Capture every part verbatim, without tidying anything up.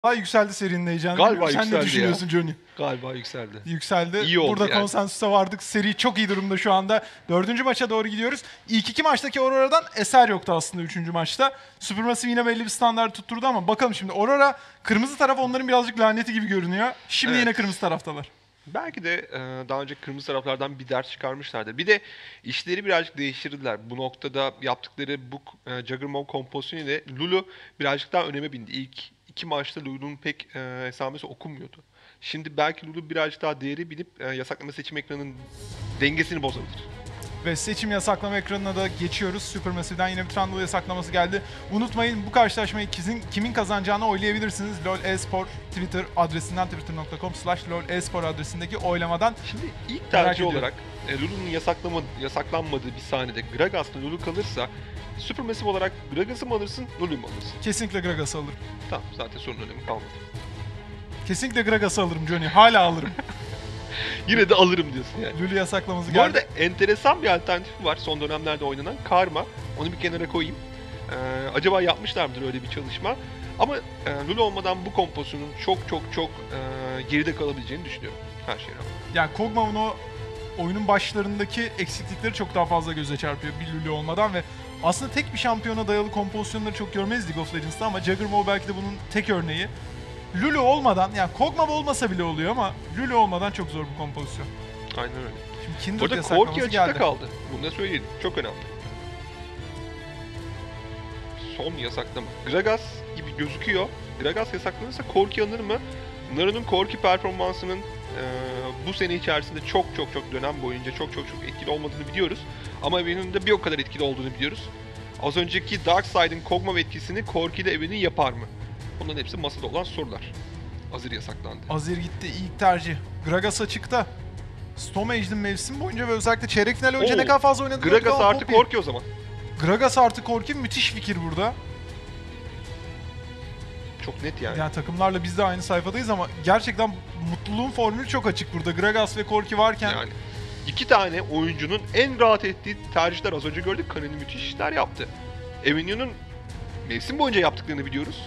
Daha yükseldi serinin heyecanı. Galiba Sen yükseldi ne düşünüyorsun ya. Johnny? Galiba yükseldi. Yükseldi. İyi oldu Burada yani. konsensusa vardık. Seri çok iyi durumda şu anda. Dördüncü maça doğru gidiyoruz. İlk iki maçtaki Aurora'dan eser yoktu aslında üçüncü maçta. Supermassive yine belli bir standart tutturdu ama bakalım şimdi. Aurora kırmızı taraf onların birazcık laneti gibi görünüyor. Şimdi Evet. yine kırmızı taraftalar. Belki de e, daha önce kırmızı taraflardan bir ders çıkarmışlardır. Bir de işleri birazcık değiştirdiler. Bu noktada yaptıkları bu e, Juggernaut kompozisyonu ile Lulu birazcık daha öneme bindi. İlk iki maçta Lulu'nun pek e, esamesi okunmuyordu. Şimdi belki Lulu birazcık daha değeri bilip e, yasaklama seçim ekranının dengesini bozabilir. Ve seçim yasaklama ekranına da geçiyoruz. Supermassive'den yine bir Trundle yasaklaması geldi. Unutmayın bu karşılaşmayı kimin, kimin kazanacağını oylayabilirsiniz. LoL Espor Twitter adresinden twitter nokta com slash lol espor adresindeki oylamadan. Şimdi ilk Merak tercih ediyorum. olarak e, Lulu'nun yasaklama, yasaklanmadığı bir sahnede Gragas'la Lulu kalırsa Supermassive olarak Gragas'ı mı alırsın, Lulu'yu mu alırsın? Kesinlikle Gragas'ı alırım. Tamam, zaten sorun önemi kalmadı. Kesinlikle Gragas'ı alırım Johnny. Hala alırım. Yine de alırım diyorsun yani. Lulu yasaklaması Bu geldi. arada enteresan bir alternatifi var son dönemlerde oynanan Karma. Onu bir kenara koyayım. Ee, acaba yapmışlar mıdır öyle bir çalışma? Ama e, Lulu olmadan bu kompozisyonun çok çok çok e, geride kalabileceğini düşünüyorum her şeye rağmen. Yani Kog'Maw'un o oyunun başlarındaki eksiklikleri çok daha fazla göze çarpıyor bir Lulu olmadan ve aslında tek bir şampiyona dayalı kompozisyonları çok görmeyiz League of Legends'ta ama Juggernaut belki de bunun tek örneği. Lulu olmadan, yani Kog'Maw olmasa bile oluyor ama Lulu olmadan çok zor bu kompozisyon. Aynen öyle. Şimdi Kindred Burada yasaklaması Corki açıkta geldi. kaldı. Bunu da söyleyelim. Çok önemli. Son yasaklama. Gragas gibi gözüküyor. Gragas yasaklanırsa Corki alınır mı? Naru'nun Corki performansının e, bu sene içerisinde çok çok çok dönem boyunca çok çok çok etkili olmadığını biliyoruz. ama Even'in de bir o kadar etkili olduğunu biliyoruz. Az önceki Darkside'ın Kog'Maw etkisini Corki ile Even'in yapar mı? Bunların hepsi masada olan sorular. Azir yasaklandı. Azir gitti, ilk tercih. Gragas açıkta. Storm Age'nin mevsim boyunca ve özellikle çeyrek final önce Oo, ne kadar fazla oynadı. Gragas artı Corki o zaman. Gragas artı Corki müthiş fikir burada. Çok net yani. Yani takımlarla biz de aynı sayfadayız ama gerçekten mutluluğun formülü çok açık burada. Gragas ve Corki varken. Yani iki tane oyuncunun en rahat ettiği tercihler az önce gördük. Kanani müthiş işler yaptı. Evenio'nun mevsim boyunca yaptıklarını biliyoruz.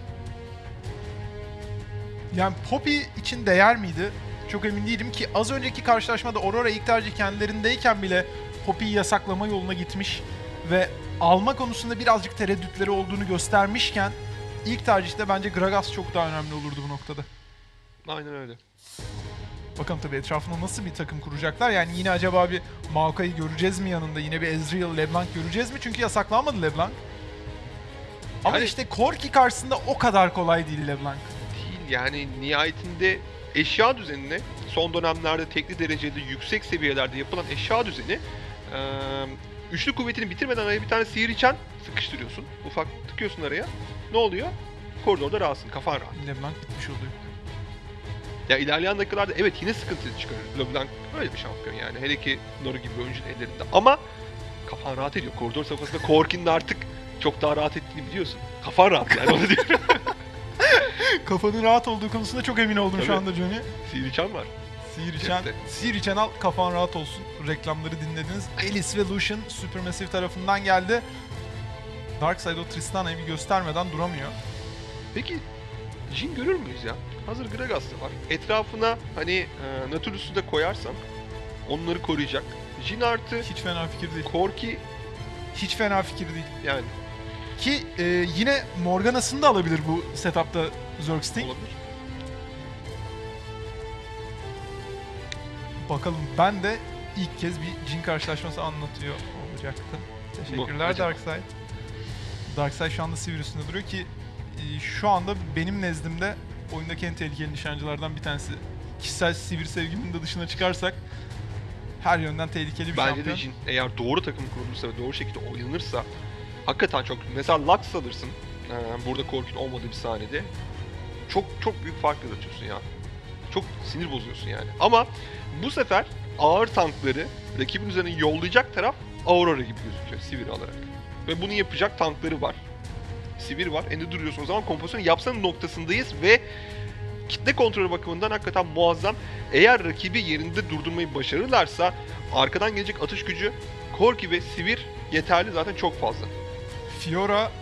Yani Poppy için değer miydi? Çok emin değilim ki az önceki karşılaşmada Aurora ilk tercih kendilerindeyken bile Poppy'yi yasaklama yoluna gitmiş ve alma konusunda birazcık tereddütleri olduğunu göstermişken ilk tercihte bence Gragas çok daha önemli olurdu bu noktada. Aynen öyle. Bakalım tabii etrafında nasıl bir takım kuracaklar. Yani yine acaba bir Maokai'yi göreceğiz mi yanında? Yine bir Ezreal, LeBlanc göreceğiz mi? Çünkü yasaklanmadı LeBlanc. Ama Yani- işte Corki karşısında o kadar kolay değil LeBlanc. Değil yani nihayetinde eşya düzenine son dönemlerde tekli derecede yüksek seviyelerde yapılan eşya düzeni eee, üçlü kuvvetini bitirmeden araya bir tane sihir içen sıkıştırıyorsun. Ufak tıkıyorsun araya. Ne oluyor? Koridorda rahatsın, kafan rahat. LeBlanc bitmiş oluyor. Ya ilerleyen dakikalarda evet yine sıkıntı çıkarır. LeBlanc öyle bir şampiyon yani. Hele ki Naru gibi bir oyuncunun ellerinde. Ama kafan rahat ediyor. Koridor safhasında Corki'nin artık çok daha rahat ettiğini biliyorsun. Kafan rahat yani onu diyorum. Kafanın rahat olduğu konusunda çok emin oldum şu Tabii. anda Johnny. Sihir içen var. Sihir içen, Cepte. sihir içen al, kafan rahat olsun. Reklamları dinlediniz. Alice ve Lucian Supermassive tarafından geldi. Darkseid o Tristana'yı bir göstermeden duramıyor. Peki Jhin görür müyüz ya? Hazır Gragas da var. Etrafına hani e, Nautilus'u da koyarsan onları koruyacak. Jhin artı Hiç fena fikir değil. Corki Hiç fena fikir değil. yani Ki e, yine Morgana'sını da alabilir bu setupta Zergsting. olabilir. Bakalım, ben de ilk kez bir Jhin karşılaşması anlatıyor olacaktım. Teşekkürler acaba? Darkseid. Darkseid şu anda Sivir üstünde duruyor ki e, şu anda benim nezdimde oyundaki en tehlikeli nişancılardan bir tanesi. Kişisel Sivir sevgimin de dışına çıkarsak her yönden tehlikeli bir Bence şampiyon. de Jhin eğer doğru takım kurulursa ve doğru şekilde oynanırsa hakikaten çok. Mesela Lux alırsın. E, burada Corki'nin olmadığı bir sahnede. Çok çok büyük fark yaratıyorsun ya. Çok sinir bozuyorsun yani. Ama bu sefer ağır tankları rakibin üzerine yollayacak taraf Aurora gibi gözüküyor Sivir'i alarak. Ve bunu yapacak tankları var. Sivir var. Ende duruyorsun o zaman kompozisyonu yapsanın noktasındayız ve kitle kontrolü bakımından hakikaten muazzam. Eğer rakibi yerinde durdurmayı başarırlarsa arkadan gelecek atış gücü Corki ve Sivir yeterli zaten çok fazla. Fiora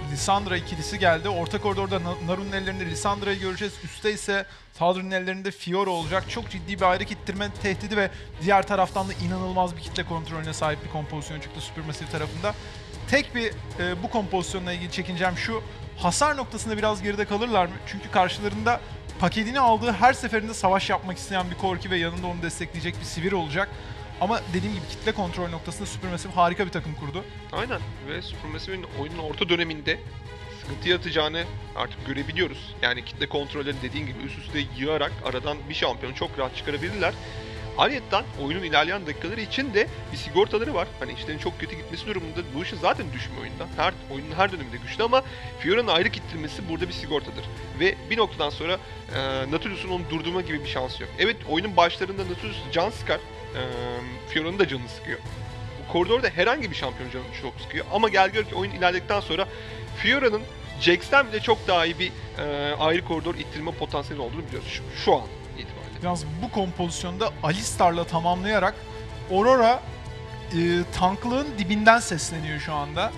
Lissandra ikilisi geldi. Orta koridorda Naru'nun ellerinde Lissandra'yı göreceğiz. Üstte ise Taldir'in ellerinde Fiora olacak. Çok ciddi bir ayrık ittirme tehdidi ve diğer taraftan da inanılmaz bir kitle kontrolüne sahip bir kompozisyon çıktı Supermassive tarafında. Tek bir e, bu kompozisyonla ilgili çekincem şu. Hasar noktasında biraz geride kalırlar mı? Çünkü karşılarında paketini aldığı her seferinde savaş yapmak isteyen bir Corki ve yanında onu destekleyecek bir Sivir olacak. Ama dediğim gibi kitle kontrol noktasında Supermassive harika bir takım kurdu. Aynen ve Supermassive'in oyunun orta döneminde sıkıntı yaratacağını artık görebiliyoruz. Yani kitle kontrollerini dediğin gibi üst üste yığarak aradan bir şampiyonu çok rahat çıkarabilirler. Ayrıca oyunun ilerleyen dakikaları için de bir sigortaları var. Hani işlerin çok kötü gitmesi durumunda Lucian zaten düşmüyor oyundan. Her, oyunun her döneminde güçlü ama Fiora'nın ayrı ittirmesi burada bir sigortadır. Ve bir noktadan sonra e, Nautilus'un onu durdurma gibi bir şansı yok. Evet, oyunun başlarında Nautilus can sıkar. E, Fiora'nın da canını sıkıyor. Bu koridorda herhangi bir şampiyon canını çok sıkıyor. Ama gel gör ki oyun ilerledikten sonra Fiora'nın Jax'ten bile çok daha iyi bir e, ayrı koridor ittirme potansiyeli olduğunu biliyoruz şu, şu an itibariyle. Yalnız bu kompozisyonda Alistar'la tamamlayarak Aurora e, tanklığın dibinden sesleniyor şu anda.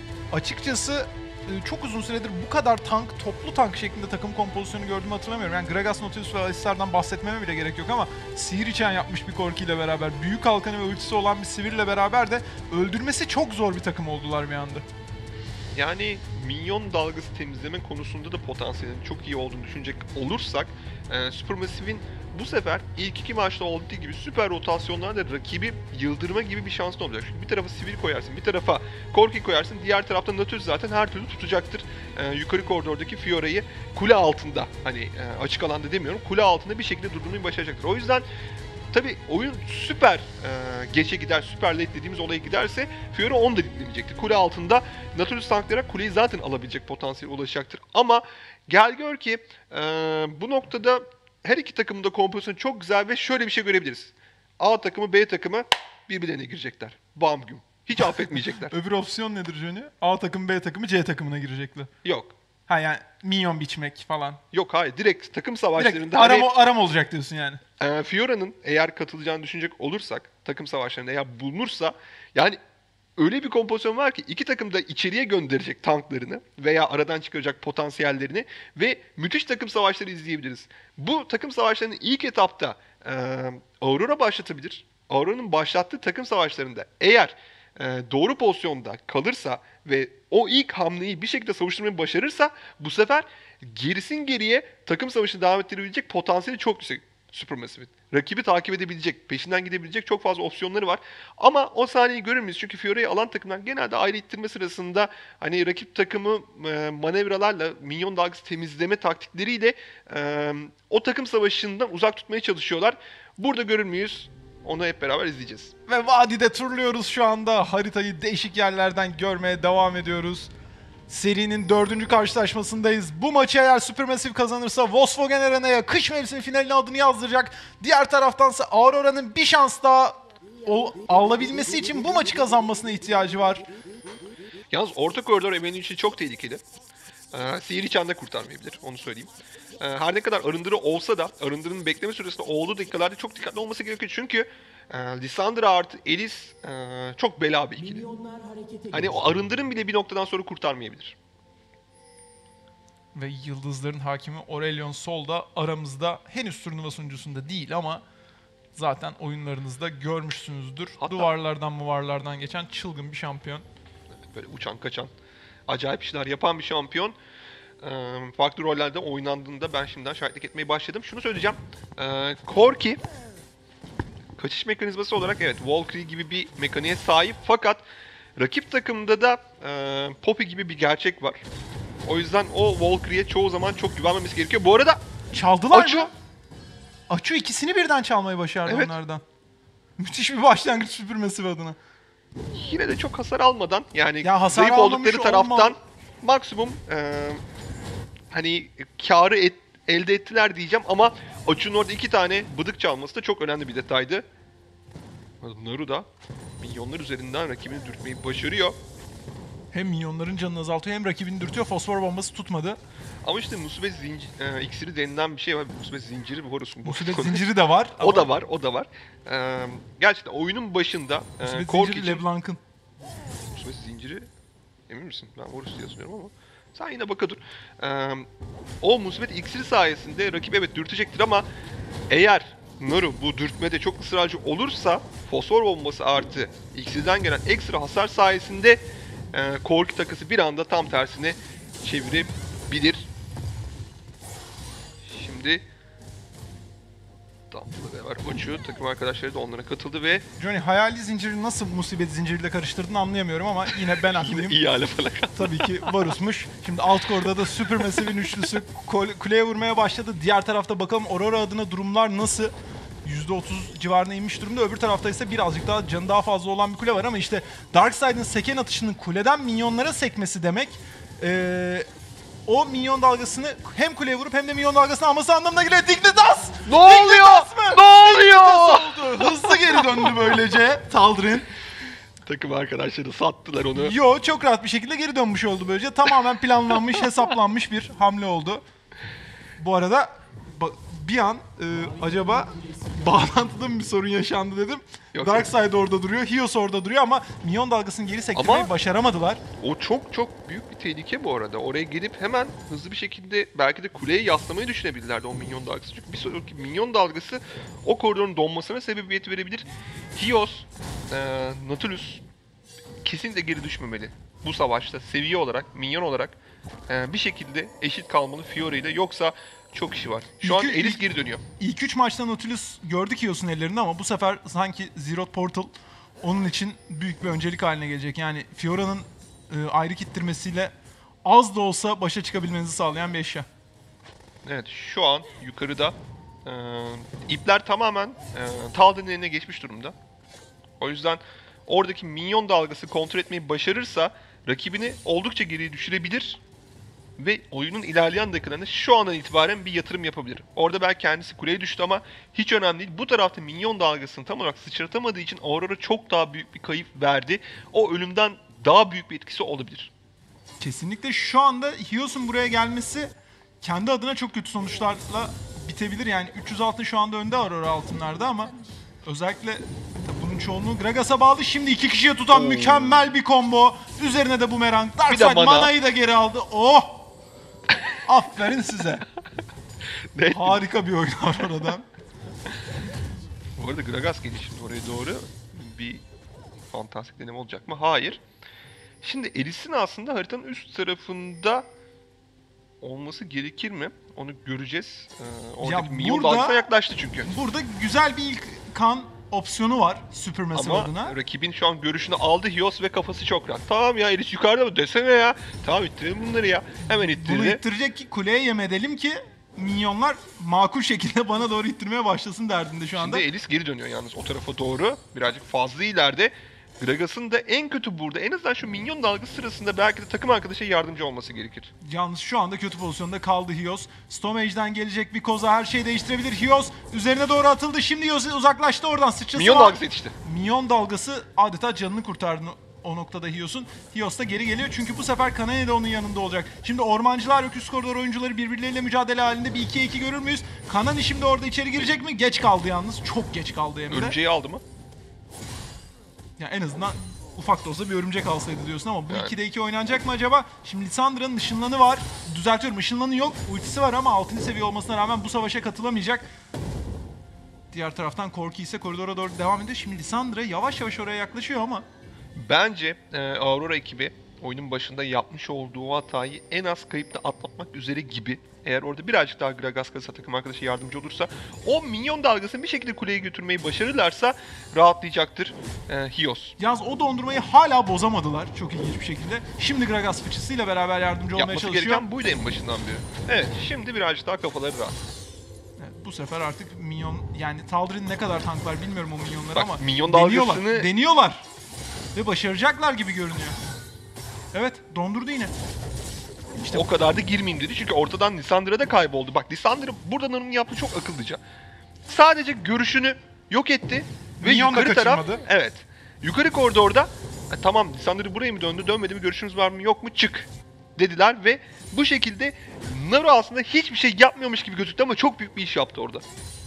Açıkçası e, çok uzun süredir bu kadar tank, toplu tank şeklinde takım kompozisyonu gördüğümü hatırlamıyorum. Yani Gragas, Nautilus ve Alistar'dan bahsetmeme bile gerek yok ama Sihir içen yapmış bir Corki ile beraber, büyük kalkanı ve ultisi olan bir Sivir'le beraber de öldürmesi çok zor bir takım oldular bir anda. Yani minyon dalgası temizleme konusunda da potansiyelinin çok iyi olduğunu düşünecek olursak e, Supermassive'in bu sefer ilk iki maçta olduğu gibi süper rotasyonlarla rakibi yıldırma gibi bir şansın olacak. Çünkü bir tarafa Sivir koyarsın, bir tarafa Corki koyarsın, diğer tarafta Nautilus zaten her türlü tutacaktır. E, yukarı koridordaki Fiora'yı kule altında, hani e, açık alanda demiyorum, kule altında bir şekilde durdurmayı başaracaktır. O yüzden tabii oyun süper e, geçe gider, süper late dediğimiz olaya giderse Fiora onu da dinlemeyecektir. Kule altında Nautilus tanklayarak kuleyi zaten alabilecek potansiyele ulaşacaktır. Ama gel gör ki e, bu noktada her iki takımın da kompozisyonu çok güzel ve şöyle bir şey görebiliriz. A takımı, B takımı birbirlerine girecekler. Bam güm. Hiç affetmeyecekler. Öbür opsiyon nedir Johnny? A takımı, B takımı, C takımına girecekler. Yok. Ha yani minyon biçmek falan. Yok, hayır. Direkt takım savaşlarında... Direkt aram, hani, aram olacak diyorsun yani. E, Fiora'nın eğer katılacağını düşünecek olursak, takım savaşlarında eğer bulunursa, yani öyle bir kompozisyon var ki iki takım da içeriye gönderecek tanklarını veya aradan çıkaracak potansiyellerini ve müthiş takım savaşları izleyebiliriz. Bu takım savaşlarının ilk etapta e, Aurora başlatabilir. Aurora'nın başlattığı takım savaşlarında eğer e, doğru pozisyonda kalırsa ve o ilk hamleyi bir şekilde savuşturmayı başarırsa bu sefer gerisin geriye takım savaşını devam ettirebilecek potansiyeli çok yüksek Supermassive'in. Rakibi takip edebilecek, peşinden gidebilecek çok fazla opsiyonları var. Ama o sahneyi görür müyüz? Çünkü Fiora'yı alan takımlar genelde ayrı ittirme sırasında hani rakip takımı e, manevralarla, minyon dalgası temizleme taktikleriyle e, o takım savaşından uzak tutmaya çalışıyorlar. Burada görür müyüz? Onu hep beraber izleyeceğiz. Ve vadide turluyoruz şu anda. Haritayı değişik yerlerden görmeye devam ediyoruz. Serinin dördüncü karşılaşmasındayız. Bu maçı eğer Supermassive kazanırsa Volkswagen Arena'ya kış mevsimi finaline adını yazdıracak. Diğer taraftansa Aurora'nın bir şans daha alabilmesi için bu maçı kazanmasına ihtiyacı var. Yalnız orta koridor emeğinin için çok tehlikeli. Ee, Sihir içen de kurtarmayabilir, onu söyleyeyim. Ee, her ne kadar arındırı olsa da arındırının bekleme süresinde olduğu dakikalarda çok dikkatli olması gerekiyor. Çünkü e, Lissandra artı Elis e, çok bela bir ikili. Hani o arındırın bile bir noktadan sonra kurtarmayabilir. Ve yıldızların hakimi Aurelion Sol da aramızda, henüz turnuva sunucusunda değil ama zaten oyunlarınızda görmüşsünüzdür. Hatta, duvarlardan muvarlardan geçen çılgın bir şampiyon. Böyle uçan kaçan, acayip işler yapan bir şampiyon. E, farklı rollerde oynandığında ben şimdiden şahitlik etmeye başladım. Şunu söyleyeceğim. E, Corki kaçış mekanizması olarak evet Valkyrie gibi bir mekaniğe sahip, fakat rakip takımda da e, Poppy gibi bir gerçek var. O yüzden o Valkyrie'ye çoğu zaman çok güvenmemiz gerekiyor. Bu arada çaldılar Açu. mı? Açu ikisini birden çalmayı başardı Evet. onlardan. Müthiş bir başlangıç Supermassive adına. Yine de çok hasar almadan, yani Ya hasar zayıf oldukları almamış taraftan olma. maksimum e, hani karı et, elde ettiler diyeceğim ama Açu'nun orada iki tane bıdık çalması da çok önemli bir detaydı. Naru da milyonlar üzerinden rakibini dürtmeyi başarıyor. Hem minyonların canını azaltıyor hem rakibini dürtüyor. Fosfor bombası tutmadı. Ama işte musibet zinciri, e, iksiri denilen bir şey var. Musibet zinciri mi Horus'un? Musibet zinciri de var. O da var, o da var. E, gerçekten oyunun başında e, Musibet Corki zinciri için... LeBlanc'ın. Musibet zinciri... Emin misin? Ben Horus diye hatırlıyorum ama... Sen yine baka dur. Ee, o musibet iksiri sayesinde rakip evet dürtecektir ama eğer Naru bu dürtmede çok ısrarcı olursa fosfor bombası artı iksirden gelen ekstra hasar sayesinde e, Corki takısı bir anda tam tersine çevirebilir. Şimdi Dumble'la beraber uçuyor. Takım arkadaşları da onlara katıldı ve Johnny, hayali zinciri nasıl musibet zinciriyle karıştırdığını anlayamıyorum ama yine ben haklıyım. iyi hale falan. Tabii ki Varus'muş. Şimdi alt korda da Supermassive'in üçlüsü kol- kuleye vurmaya başladı. Diğer tarafta bakalım Aurora adına durumlar nasıl? yüzde otuz civarına inmiş durumda. Öbür tarafta ise birazcık daha canı daha fazla olan bir kule var ama işte Darkseid'in seken atışının kuleden minyonlara sekmesi demek ee, o minyon dalgasını hem kuleye vurup hem de minyon dalgasını alması anlamına geliyor. Dignitas! Ne oluyor? Mı? Ne oluyor? Oldu. Hızlı geri döndü böylece Tal'Darim. Takım arkadaşları sattılar onu. Yo, çok rahat bir şekilde geri dönmüş oldu böylece. Tamamen planlanmış, hesaplanmış bir hamle oldu. Bu arada bir an e, acaba bağlantıda mı bir sorun yaşandı dedim. Yok, Darkseid orada duruyor, Hios orada duruyor ama minyon dalgasını geri sektirmeyi Ama- başaramadılar. O çok çok büyük bir tehlike bu arada. Oraya gelip hemen hızlı bir şekilde belki de kuleye yaslamayı düşünebilirlerdi o minyon dalgası. Çünkü bir sonraki minyon dalgası o koridorun donmasına sebebiyet verebilir. Hios, e, Nautilus kesinlikle geri düşmemeli. Bu savaşta seviye olarak, minyon olarak e, bir şekilde eşit kalmalı Fiora ile, yoksa çok işi var. Şu an İlk- Elis ilk- geri dönüyor. İlk üç maçta Nautilus gördük Hios'un ellerinde ama bu sefer sanki Zeroth Portal onun için büyük bir öncelik haline gelecek. Yani Fiora'nın e, ayrı kittirmesiyle az da olsa başa çıkabilmenizi sağlayan bir eşya. Evet, şu an yukarıda e, ipler tamamen e, Tal'Darim'in eline geçmiş durumda. O yüzden oradaki minyon dalgası kontrol etmeyi başarırsa rakibini oldukça geriye düşürebilir ve oyunun ilerleyen dakikalarında şu andan itibaren bir yatırım yapabilir. Orada belki kendisi kuleye düştü ama hiç önemli değil. Bu tarafta minyon dalgasını tam olarak sıçratamadığı için Aurora çok daha büyük bir kayıp verdi. O ölümden daha büyük bir etkisi olabilir. Kesinlikle şu anda Hios'un buraya gelmesi kendi adına çok kötü sonuçlarla bitebilir. Yani üç yüz altın şu anda önde Aurora altınlarda ama özellikle tabii bunun çoğunluğu Gragas'a bağlı. Şimdi iki kişiye tutan Oo. mükemmel bir combo. Üzerine de bumerang. Darkseid mana. manayı da geri aldı. Oh! Aferin size. Ne? Harika bir oyun Aurora'dan. Bu arada Gragas geliyor şimdi oraya doğru. Bir fantastik deneme olacak mı? Hayır. Şimdi Elis'in aslında haritanın üst tarafında olması gerekir mi? Onu göreceğiz. Ee, oradaki minyon burada- dalgasına yaklaştı çünkü. Burada güzel bir ilk kan opsiyonu var Supermassive Ama adına. rakibin şu an görüşünü aldı Hios ve kafası çok rahat. Tamam ya, Elis yukarıda mı desene ya. Tamam, ittirelim bunları ya. Hemen Bunu ittirdi. ittirecek ki kuleye yem edelim ki minyonlar makul şekilde bana doğru ittirmeye başlasın derdinde şu anda. Şimdi Elis geri dönüyor yalnız o tarafa doğru. Birazcık fazla ileride. Gragas'ın da en kötü burada, en azından şu minyon dalgası sırasında belki de takım arkadaşa yardımcı olması gerekir. Yalnız şu anda kötü pozisyonda kaldı Hios. Stomage'den gelecek bir koza her şeyi değiştirebilir. Hios üzerine doğru atıldı. Şimdi Hios uzaklaştı oradan. Sıçrası Minyon var. dalgası yetişti. Minyon dalgası adeta canını kurtardı o noktada Hios'un. Hios da geri geliyor çünkü bu sefer Kanane de onun yanında olacak. Şimdi Ormancılar yok, üst koridor oyuncuları birbirleriyle mücadele halinde. Bir ikiye iki görür müyüz? Kanane şimdi orada içeri girecek mi? Geç kaldı yalnız. Çok geç kaldı hem de. Örümceği aldı mı? Ya en azından ufak da olsa bir örümcek alsaydı diyorsun ama bu Evet. ikide iki oynanacak mı acaba? Şimdi Lissandra'nın ışınlanı var. Düzeltiyorum, ışınlanı yok. Ultisi var ama altıncı seviye olmasına rağmen bu savaşa katılamayacak. Diğer taraftan Corki ise koridora doğru devam ediyor. Şimdi Lissandra yavaş yavaş oraya yaklaşıyor ama Bence e, Aurora ekibi oyunun başında yapmış olduğu hatayı en az kayıpla atlatmak üzere gibi. Eğer orada birazcık daha Gragas kasa takım arkadaşı yardımcı olursa, o minyon dalgasını bir şekilde kuleye götürmeyi başarırlarsa rahatlayacaktır e, Hios. yalnız o dondurmayı hala bozamadılar çok ilginç bir şekilde. Şimdi Gragas fıçısıyla beraber yardımcı olmaya Yapması çalışıyor. gereken buydu en başından beri. Evet, şimdi birazcık daha kafaları rahat. Evet, bu sefer artık minyon, yani Tal'Darim ne kadar tanklar bilmiyorum o minyonları Bak, ama minyon deniyorlar, dalgasını- deniyorlar ve başaracaklar gibi görünüyor. Evet, dondurdu yine. İşte O kadar da girmeyeyim dedi çünkü ortadan Lissandra da kayboldu. Bak, Lissandra buradan onun yaptığı çok akıllıca. Sadece görüşünü yok etti ve Minyon da yukarı taraf... kaçırmadı. Evet. Yukarı koridorda e, tamam Lissandra buraya mı döndü, dönmedi mi, görüşünüz var mı yok mu, çık dediler ve bu şekilde Naru aslında hiçbir şey yapmıyormuş gibi gözüktü ama çok büyük bir iş yaptı orada.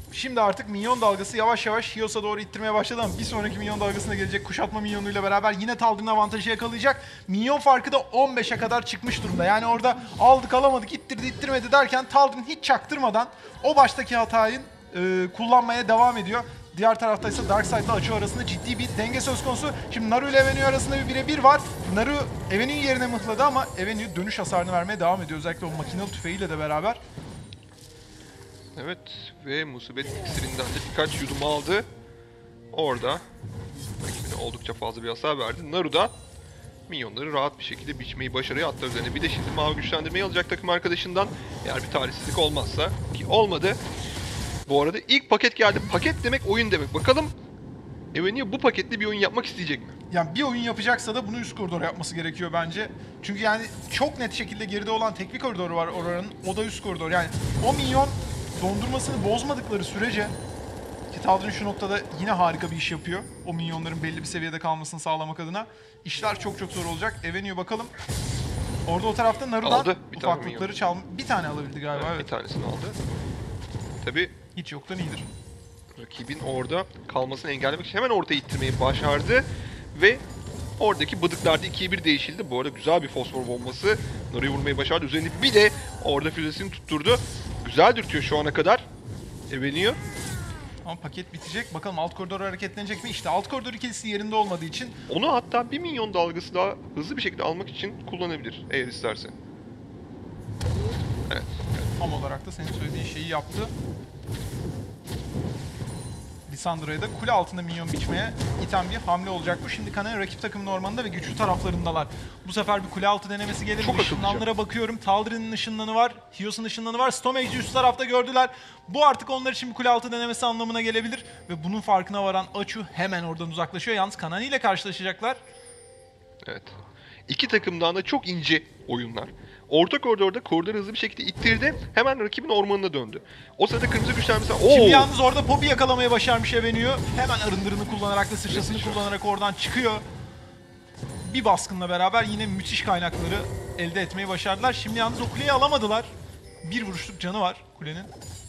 Şimdi artık minyon dalgası yavaş yavaş Hios'a doğru ittirmeye başladı ama bir sonraki minyon dalgasına gelecek kuşatma minyonuyla beraber yine Taldir'in avantajı yakalayacak. Minyon farkı da on beşe kadar çıkmış durumda. Yani orada aldık alamadık, ittirdi ittirmedi derken Taldir'in hiç çaktırmadan o baştaki hatayı e, kullanmaya devam ediyor. Diğer tarafta ise Darkseid'la Açu arasında ciddi bir denge söz konusu. Şimdi Naru ile Evenue arasında bir birebir var. Naru Evenue'yu yerine mıhladı ama Evenue dönüş hasarını vermeye devam ediyor. Özellikle o makinalı tüfeğiyle de beraber. Evet ve musibet iksirinden de birkaç yudum aldı. Orada rakibine oldukça fazla bir hasar verdi. Naru da minyonları rahat bir şekilde biçmeyi başarıyor. Hatta üzerine bir de şimdi mavi güçlendirmeyi alacak takım arkadaşından. Eğer bir talihsizlik olmazsa, ki olmadı. Bu arada ilk paket geldi. Paket demek oyun demek. Bakalım Evenue bu paketli bir oyun yapmak isteyecek mi? Yani bir oyun yapacaksa da bunu üst koridora yapması gerekiyor bence. Çünkü yani çok net şekilde geride olan tek bir koridoru var oranın. O da üst koridor. Yani o minyon dondurmasını bozmadıkları sürece, ki Taldir'in şu noktada yine harika bir iş yapıyor. O minyonların belli bir seviyede kalmasını sağlamak adına. İşler çok çok zor olacak. Evenue bakalım. Orada o tarafta Naru'dan Aldı, bir tane ufaklıkları minyon. çalma. Bir tane alabildi galiba, Evet, evet. bir tanesini aldı. Tabii Hiç yoktan iyidir. rakibin orada kalmasını engellemek için hemen ortaya ittirmeyi başardı. Ve oradaki bıdıklarda ikiye bir değişildi. Bu arada güzel bir fosfor bombası. Naru'yu vurmayı başardı. Üzerine bir de orada füzesini tutturdu. Güzel dürtüyor şu ana kadar Evenue. Ama paket bitecek. Bakalım alt koridor hareketlenecek mi? İşte alt koridor ikilisi yerinde olmadığı için Onu hatta bir milyon dalgası daha hızlı bir şekilde almak için kullanabilir eğer isterse. Evet. tam olarak da senin söylediğin şeyi yaptı. Lissandra'ya da kule altında minyon biçmeye iten bir hamle olacak bu. Şimdi Kanarya rakip takımın ormanında ve güçlü taraflarındalar. Bu sefer bir kule altı denemesi gelir. Çok Işınlanlara bakıyorum. Taldir'in ışınlanı var. Hios'un ışınlanı var. Stomage'i üst tarafta gördüler. Bu artık onlar için bir kule altı denemesi anlamına gelebilir. Ve bunun farkına varan Açu hemen oradan uzaklaşıyor. Yalnız Kanani ile karşılaşacaklar. Evet. İki takımdan da çok ince oyunlar. Orta koridorda koridoru hızlı bir şekilde ittirdi. Hemen rakibin ormanına döndü. O sırada kırmızı güçlenmesi... Şimdi Oo! yalnız orada Poppy yakalamayı başarmış Evenue. Hemen arındırını kullanarak da sıçrasını Sıçra. kullanarak oradan çıkıyor. Bir baskınla beraber yine müthiş kaynakları elde etmeyi başardılar. Şimdi yalnız o kuleyi alamadılar. Bir vuruşluk canı var kulenin.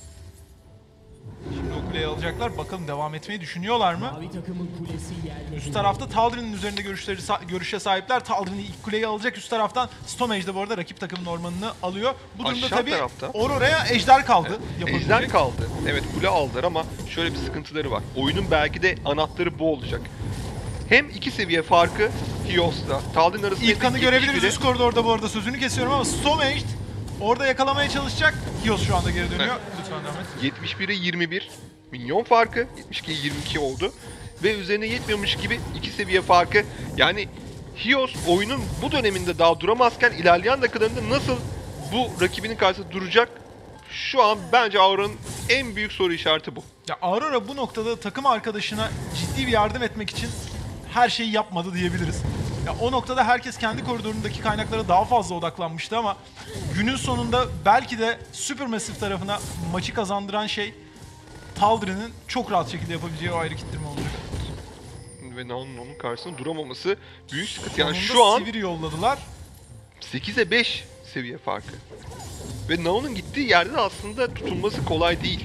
Şimdi o kuleyi alacaklar. Bakalım devam etmeyi düşünüyorlar mı? Mavi takımın kulesi yerle Üst tarafta Taldir'in üzerinde görüşleri sa- görüşe sahipler. Taldir'in ilk kuleyi alacak üst taraftan. Stomage de bu arada rakip takımın ormanını alıyor. Bu durumda Aşağı tabii tarafta. Aurora'ya ejder kaldı. yapabilecek. Ejder kaldı. Evet, kule aldılar ama şöyle bir sıkıntıları var. Oyunun belki de anahtarı bu olacak. Hem iki seviye farkı Hios'la Taldir'in arasında İlk kanı yetmiş görebiliriz biri. üst koridorda bu arada, sözünü kesiyorum ama Stomaged orada yakalamaya çalışacak. Hios şu anda geri dönüyor. Lütfen Ahmet. yetmiş bire yirmi bir milyon farkı, yetmiş ikiye yirmi iki oldu. Ve üzerine yetmiyormuş gibi iki seviye farkı. Yani Hios oyunun bu döneminde daha duramazken ilerleyen dakikalarında nasıl bu rakibinin karşısında duracak? Şu an bence Aurora'nın en büyük soru işareti bu. Ya Aurora bu noktada takım arkadaşına ciddi bir yardım etmek için her şeyi yapmadı diyebiliriz. Ya o noktada herkes kendi koridorundaki kaynaklara daha fazla odaklanmıştı ama günün sonunda belki de Supermassive tarafına maçı kazandıran şey Taldir'in çok rahat şekilde yapabileceği o ayrı kittirme olacak. Ve Nao'nun onun karşısında duramaması büyük sıkıntı. Yani Sonunda şu an Sivir yolladılar. sekize beş seviye farkı. Ve Nao'nun gittiği yerde de aslında tutulması kolay değil.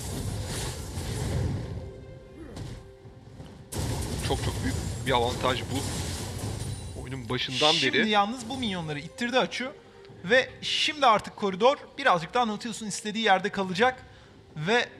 Çok çok büyük bir avantaj bu. Oyunun başından Şimdi beri. yalnız bu minyonları ittirdi Açu. Ve şimdi artık koridor birazcık daha Nautilus'un istediği yerde kalacak. Ve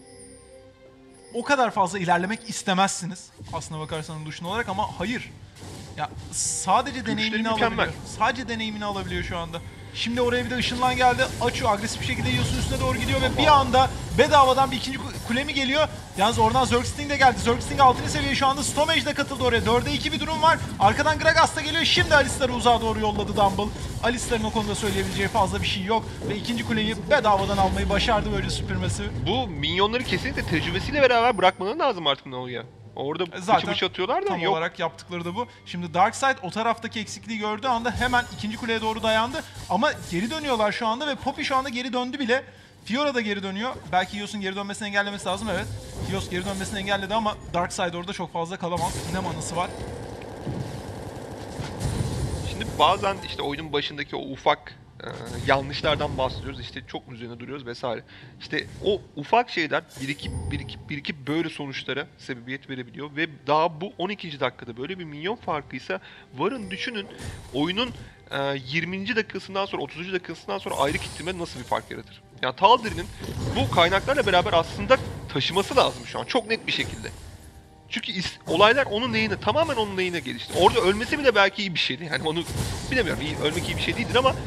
o kadar fazla ilerlemek istemezsiniz aslına bakarsanız Lucian olarak ama hayır. Ya sadece deneyimini mükemmel. alabiliyor. Sadece deneyimini alabiliyor şu anda. Şimdi oraya bir de ışınlan geldi. Açu agresif bir şekilde Yos'un üstüne doğru gidiyor ve bir anda bedavadan bir ikinci ku- kule mi geliyor? Yalnız oradan Zergsting de geldi. Zergsting altıncı seviye şu anda. Stomage de katıldı oraya. dörde iki bir durum var. Arkadan Gragas da geliyor. Şimdi Alistar'ı uzağa doğru yolladı Dumble. Alistar'ın o konuda söyleyebileceği fazla bir şey yok. Ve ikinci kuleyi bedavadan almayı başardı böyle Supermassive. Bu minyonları kesinlikle tecrübesiyle beraber bırakmaları lazım artık Nao'ya. Orada bıçı Zaten bıçı atıyorlar da tam yok. olarak yaptıkları da bu. Şimdi Darkseid o taraftaki eksikliği gördüğü anda hemen ikinci kuleye doğru dayandı. Ama geri dönüyorlar şu anda ve Poppy şu anda geri döndü bile. Fiora da geri dönüyor. Belki Hios'un geri dönmesini engellemesi lazım, evet. Hios geri dönmesini engelledi ama Darkseid orada çok fazla kalamaz. Ne manası var. Şimdi bazen işte oyunun başındaki o ufak Ee, yanlışlardan bahsediyoruz, işte çok üzerine duruyoruz vesaire. İşte o ufak şeyler birikip birikip birikip böyle sonuçlara sebebiyet verebiliyor ve daha bu on ikinci dakikada böyle bir milyon farkıysa, varın düşünün oyunun e, yirminci dakikasından sonra otuzuncu dakikasından sonra ayrı kitleme nasıl bir fark yaratır? Yani Taldir'in bu kaynaklarla beraber aslında taşıması lazım şu an çok net bir şekilde. Çünkü is- olaylar onun lehine, tamamen onun lehine gelişti. Orada ölmesi bile belki iyi bir şeydi. Yani onu bilemiyorum, iyi, ölmek iyi bir şey değildir ama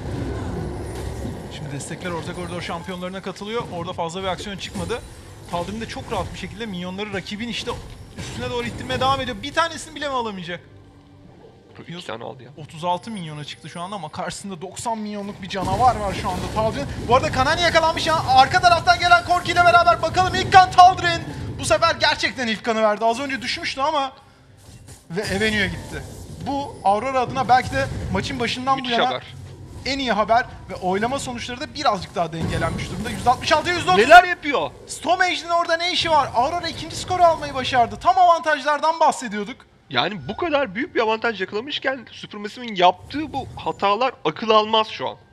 Şimdi destekler orta koridor şampiyonlarına katılıyor. Orada fazla bir aksiyon çıkmadı. Taldir'in de çok rahat bir şekilde minyonları rakibin işte üstüne doğru ittirmeye devam ediyor. Bir tanesini bile mi alamayacak? iki tane aldı ya. otuz altı milyona çıktı şu anda ama karşısında doksan milyonluk bir canavar var şu anda Taldir'in. Bu arada Kanani yakalanmış ya. Arka taraftan gelen Corki ile beraber bakalım ilk kan Taldir'in. Bu sefer gerçekten ilk kanı verdi. Az önce düşmüştü ama ve Avenue'ya gitti. Bu Aurora adına belki de maçın başından Müthiş bu yana haber. en iyi haber ve oylama sonuçları da birazcık daha dengelenmiş durumda. yüz altmış altı yüz otuz. Neler yapıyor? Stomage'in orada ne işi var? Aurora ikinci skoru almayı başardı. Tam avantajlardan bahsediyorduk. Yani bu kadar büyük bir avantaj yakalamışken Supermassive'in yaptığı bu hatalar akıl almaz şu an.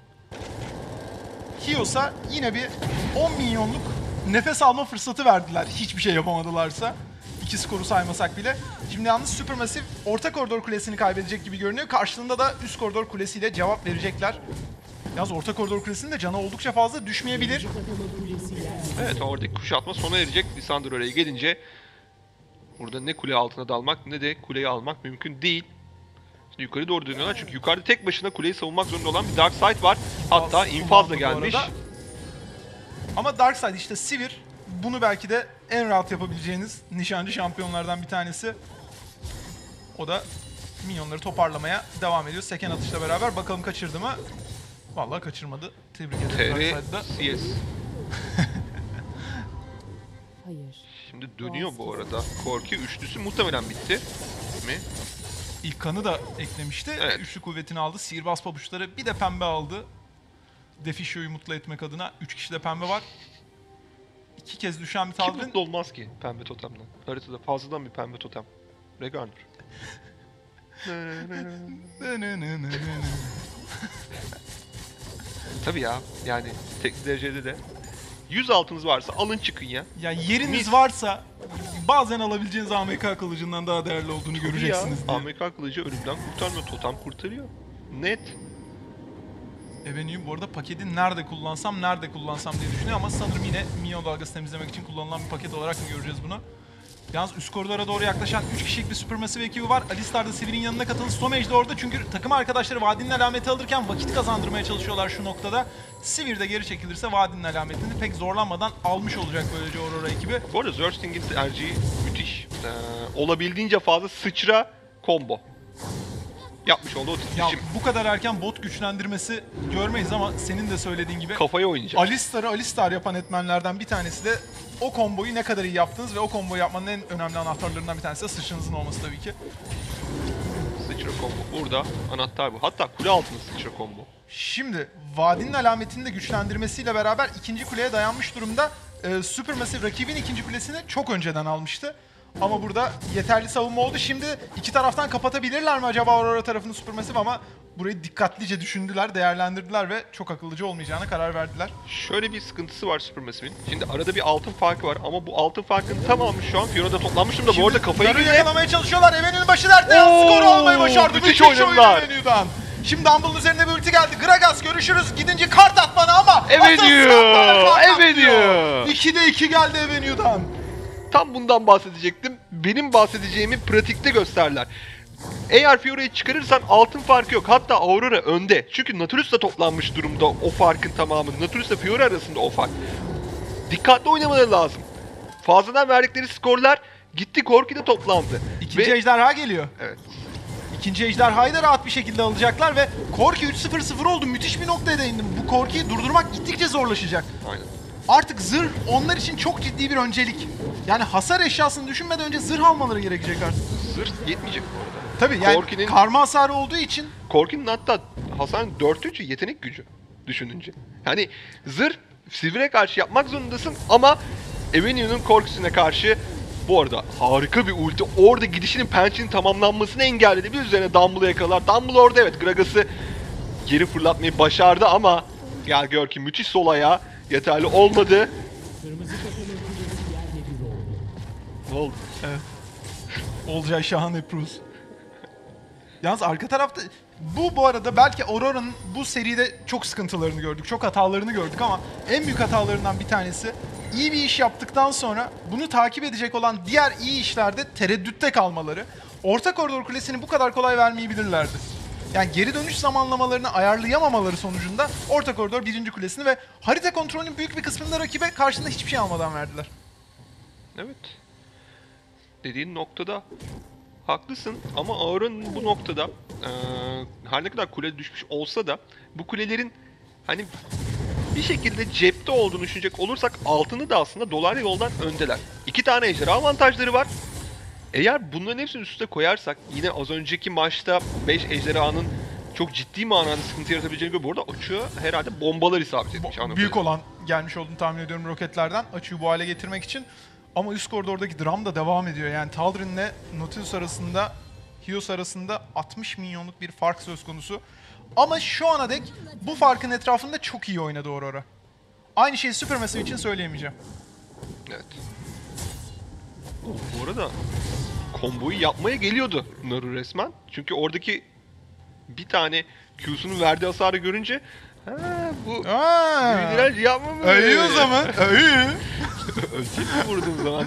Hios'a yine bir on milyonluk nefes alma fırsatı verdiler. Hiçbir şey yapamadılarsa. İki skoru saymasak bile. Şimdi yalnız Supermassive orta koridor kulesini kaybedecek gibi görünüyor. Karşılığında da üst koridor kulesiyle cevap verecekler. Yalnız orta koridor kulesinin de canı oldukça fazla düşmeyebilir. Evet, oradaki kuşatma sona erecek. Lisandro oraya gelince burada ne kule altına dalmak ne de kuleyi almak mümkün değil. Şimdi yukarı doğru dönüyorlar çünkü yukarıda tek başına kuleyi savunmak zorunda olan bir Darkseid var. Hatta infaz da gelmiş. Ama Darkseid işte Sivir bunu belki de en rahat yapabileceğiniz nişancı şampiyonlardan bir tanesi. O da minyonları toparlamaya devam ediyor. Seken atışla beraber bakalım kaçırdı mı? Vallahi kaçırmadı. Tebrik ederim T R Darkseid'da. C S. Hayır. Şimdi dönüyor bu arada. Corki üçlüsü muhtemelen bitti mi? İlk kanı da eklemişti. Evet. Üçlü kuvvetini aldı. Sihirbaz pabuçları bir de pembe aldı. Defishio'yu mutlu etmek adına. Üç kişi de pembe var. İki kez düşen bir Kim Taldir'in. mutlu olmaz ki pembe totemden? Haritada fazladan bir pembe totem. Reganur. Tabii ya, yani tek derecede de yüz altınız varsa alın çıkın ya. Ya yeriniz Mis. varsa bazen alabileceğiniz A M K kılıcından daha değerli olduğunu göreceksiniz Ya, diye. Amerikan kılıcı ölümden kurtarmıyor, totem kurtarıyor. Net. Evenü'yü bu arada paketi nerede kullansam, nerede kullansam diye düşünüyor ama sanırım yine minyon dalgası temizlemek için kullanılan bir paket olarak mı göreceğiz bunu? Yalnız üst koridora doğru yaklaşan üç kişilik bir Supermassive ekibi var. Alistar da Sivir'in yanına katıldı. Stomage de orada çünkü takım arkadaşları Vadinin alameti alırken vakit kazandırmaya çalışıyorlar şu noktada. Sivir de geri çekilirse Vadinin alametini pek zorlanmadan almış olacak böylece Aurora ekibi. Bu arada Zersting'in tercihi müthiş. Ee, olabildiğince fazla sıçra combo. Yapmış olduğu o Ya titreşim. bu kadar erken bot güçlendirmesi görmeyiz ama senin de söylediğin gibi Kafaya oynayacak. Alistar'ı Alistar yapan etmenlerden bir tanesi de o komboyu ne kadar iyi yaptınız ve o komboyu yapmanın en önemli anahtarlarından bir tanesi de sıçranızın olması tabii ki. Sıçra combo. Burada anahtar bu. Hatta kule altında sıçra combo. Şimdi Vadinin alametini de güçlendirmesiyle beraber ikinci kuleye dayanmış durumda. Ee, Supermassive rakibin ikinci kulesini çok önceden almıştı. Ama burada yeterli savunma oldu. Şimdi iki taraftan kapatabilirler mi acaba Aurora tarafını Supermassive ama burayı dikkatlice düşündüler, değerlendirdiler ve çok akıllıca olmayacağına karar verdiler. Şöyle bir sıkıntısı var Supermassive'in. Şimdi arada bir altın farkı var ama bu altın farkının tamamı şu an Fiona'da toplanmış durumda. Bu arada kafayı Garu'yu bile... yakalamaya çalışıyorlar. Evenü'nün başı dertte. Oo, Skoru almayı başardı. müthiş Müthiş oyun oyunlar. Evenü'den. Şimdi Dumble'ın üzerine bir ulti geldi. Gragas görüşürüz. Gidince kart at bana ama. Evenü! Evenü! ikide iki geldi Evenü'den. Tam bundan bahsedecektim. Benim bahsedeceğimi pratikte gösterler. Eğer Fiora'yı çıkarırsan altın farkı yok. Hatta Aurora önde. Çünkü Nautilus da toplanmış durumda o farkın tamamı. Nautilus ile Fiora arasında o fark. Dikkatli oynamaları lazım. Fazladan verdikleri skorlar gitti Corki'de toplandı. İkinci Ve... ejderha geliyor. Evet. İkinci ejderhayı da rahat bir şekilde alacaklar ve Corki üç sıfır sıfır oldu. Müthiş bir noktaya değindim. Bu Corki'yi durdurmak gittikçe zorlaşacak. Aynen. Artık zırh onlar için çok ciddi bir öncelik. Yani hasar eşyasını düşünmeden önce zırh almaları gerekecek artık. Zırh yetmeyecek bu arada. Tabii yani Corki'nin- karma hasarı olduğu için Corki'nin hatta hasarın dörtte üçü yetenek gücü düşününce. Yani zırh Sivir'e karşı yapmak zorundasın ama Evenue'nun Corki'sine karşı bu arada harika bir ulti. Orada gidişinin pençenin tamamlanmasını engelledi. Bir üzerine Dumble'ı yakalar. Dumble orada evet Gragas'ı geri fırlatmayı başardı ama gel gör ki müthiş sol ayağı yeterli olmadı. Ne oldu? Evet. Olcay Şahan Bruce. Yalnız arka tarafta bu bu arada belki Aurora'nın bu seride çok sıkıntılarını gördük, çok hatalarını gördük ama en büyük hatalarından bir tanesi iyi bir iş yaptıktan sonra bunu takip edecek olan diğer iyi işlerde tereddütte kalmaları. Orta koridor kulesini bu kadar kolay vermeyebilirlerdi. Yani geri dönüş zamanlamalarını ayarlayamamaları sonucunda orta koridor birinci kulesini ve harita kontrolünün büyük bir kısmını da rakibe karşında hiçbir şey almadan verdiler. Evet. Dediğin noktada haklısın ama Aurora'nın bu noktada e, her ne kadar kule düşmüş olsa da bu kulelerin hani bir şekilde cepte olduğunu düşünecek olursak altını da aslında dolar yoldan öndeler. İki tane ejderha avantajları var. Eğer bunların hepsini üst üste koyarsak yine az önceki maçta beş ejderhanın çok ciddi manada sıkıntı yaratabileceğini görüyor. Bu arada Açık'a herhalde bombalar isabet etmiş. Bo- büyük olan gelmiş olduğunu tahmin ediyorum roketlerden. Açığı bu hale getirmek için. Ama üst koridordaki dram da devam ediyor. Yani Tal'Darim'le Nautilus arasında, Hios arasında altmış milyonluk bir fark söz konusu. Ama şu ana dek bu farkın etrafında çok iyi oynadı Aurora. Aynı şeyi Supermassive için söyleyemeyeceğim. Evet. Bu arada komboyu yapmaya geliyordu Naru resmen. Çünkü oradaki bir tane Q'sunun verdiği hasarı görünce ha bu Aa, büyüler yapma mı? iyi o zaman. İyi. Ölçek mi vurdum zaman?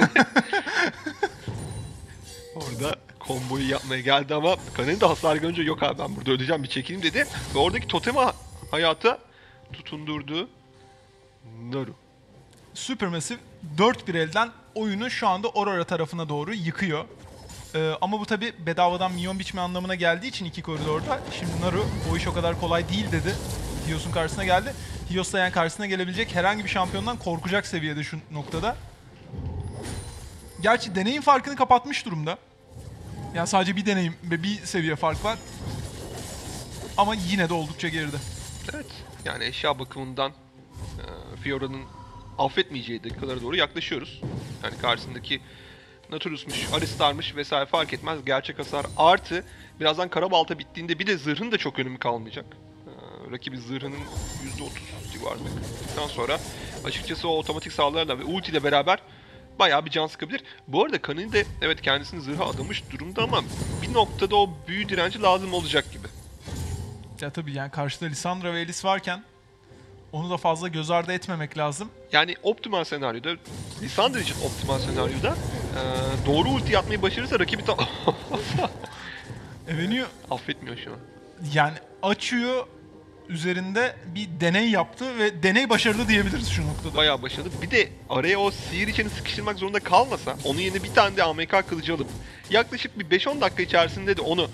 Orada komboyu yapmaya geldi ama Kan'ın da hasar görünce yok abi ben burada öleceğim bir çekileyim dedi. Ve oradaki totemi hayata tutundurdu Naru. Supermassive dört bir elden oyunu şu anda Aurora tarafına doğru yıkıyor. Ee, ama bu tabi bedavadan minyon biçme anlamına geldiği için iki koridorda. Şimdi Naru o iş o kadar kolay değil dedi. Hios'un karşısına geldi. Hios da yani karşısına gelebilecek herhangi bir şampiyondan korkacak seviyede şu noktada. Gerçi deneyim farkını kapatmış durumda. Yani sadece bir deneyim ve bir seviye fark var. Ama yine de oldukça geride. Evet yani eşya bakımından e, Fiora'nın affetmeyeceği dakikalara doğru yaklaşıyoruz. Yani karşısındaki Natulus'muş, Alistar'mış vesaire fark etmez. Gerçek hasar artı. Birazdan Karabalta bittiğinde bir de zırhın da çok önemi kalmayacak. Ee, rakibi zırhının yüzde otuz civarında kırdıktan sonra açıkçası o otomatik saldırılarla ve ulti ile beraber bayağı bir can sıkabilir. Bu arada Kanini de evet kendisini zırha adamış durumda ama bir noktada o büyü direnci lazım olacak gibi. Ya tabii yani karşıda Lissandra ve Elis varken onu da fazla göz ardı etmemek lazım. Yani optimal senaryoda, Lissandra için optimal senaryoda e, doğru ulti atmayı başarırsa rakibi tam... Avenue affetmiyor şu an. yani açıyor üzerinde bir deney yaptı ve deney başarılı diyebiliriz şu noktada. Bayağı başarılı. Bir de araya o sihir içini sıkıştırmak zorunda kalmasa, onun yerine bir tane de A M K kılıcı alıp yaklaşık bir beş on dakika içerisinde de onu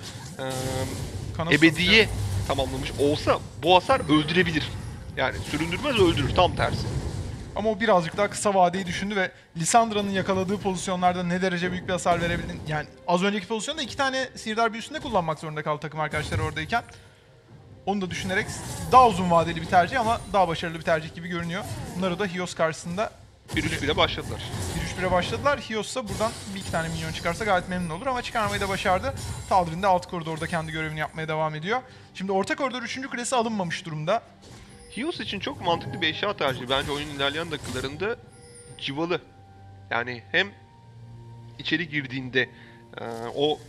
e, ebediye tamamlamış olsa bu hasar öldürebilir. Yani süründürmez öldürür, tam tersi. Ama o birazcık daha kısa vadeyi düşündü ve Lissandra'nın yakaladığı pozisyonlarda ne derece büyük bir hasar verebildiğini... Yani az önceki pozisyonda iki tane sihirdar büyüsünde kullanmak zorunda kaldı takım arkadaşları oradayken. Onu da düşünerek daha uzun vadeli bir tercih ama daha başarılı bir tercih gibi görünüyor. Naru da Hios karşısında bir üç bire başladılar. bir üç bire başladılar. Hios ise buradan bir iki tane minyon çıkarsa gayet memnun olur ama çıkarmayı da başardı. Tal'Darim de alt koridorda kendi görevini yapmaya devam ediyor. Şimdi orta koridor üçüncü kulesi alınmamış durumda. Hios için çok mantıklı bir eşya tercihi. Bence oyunun ilerleyen dakikalarında civalı. Yani hem içeri girdiğinde e, o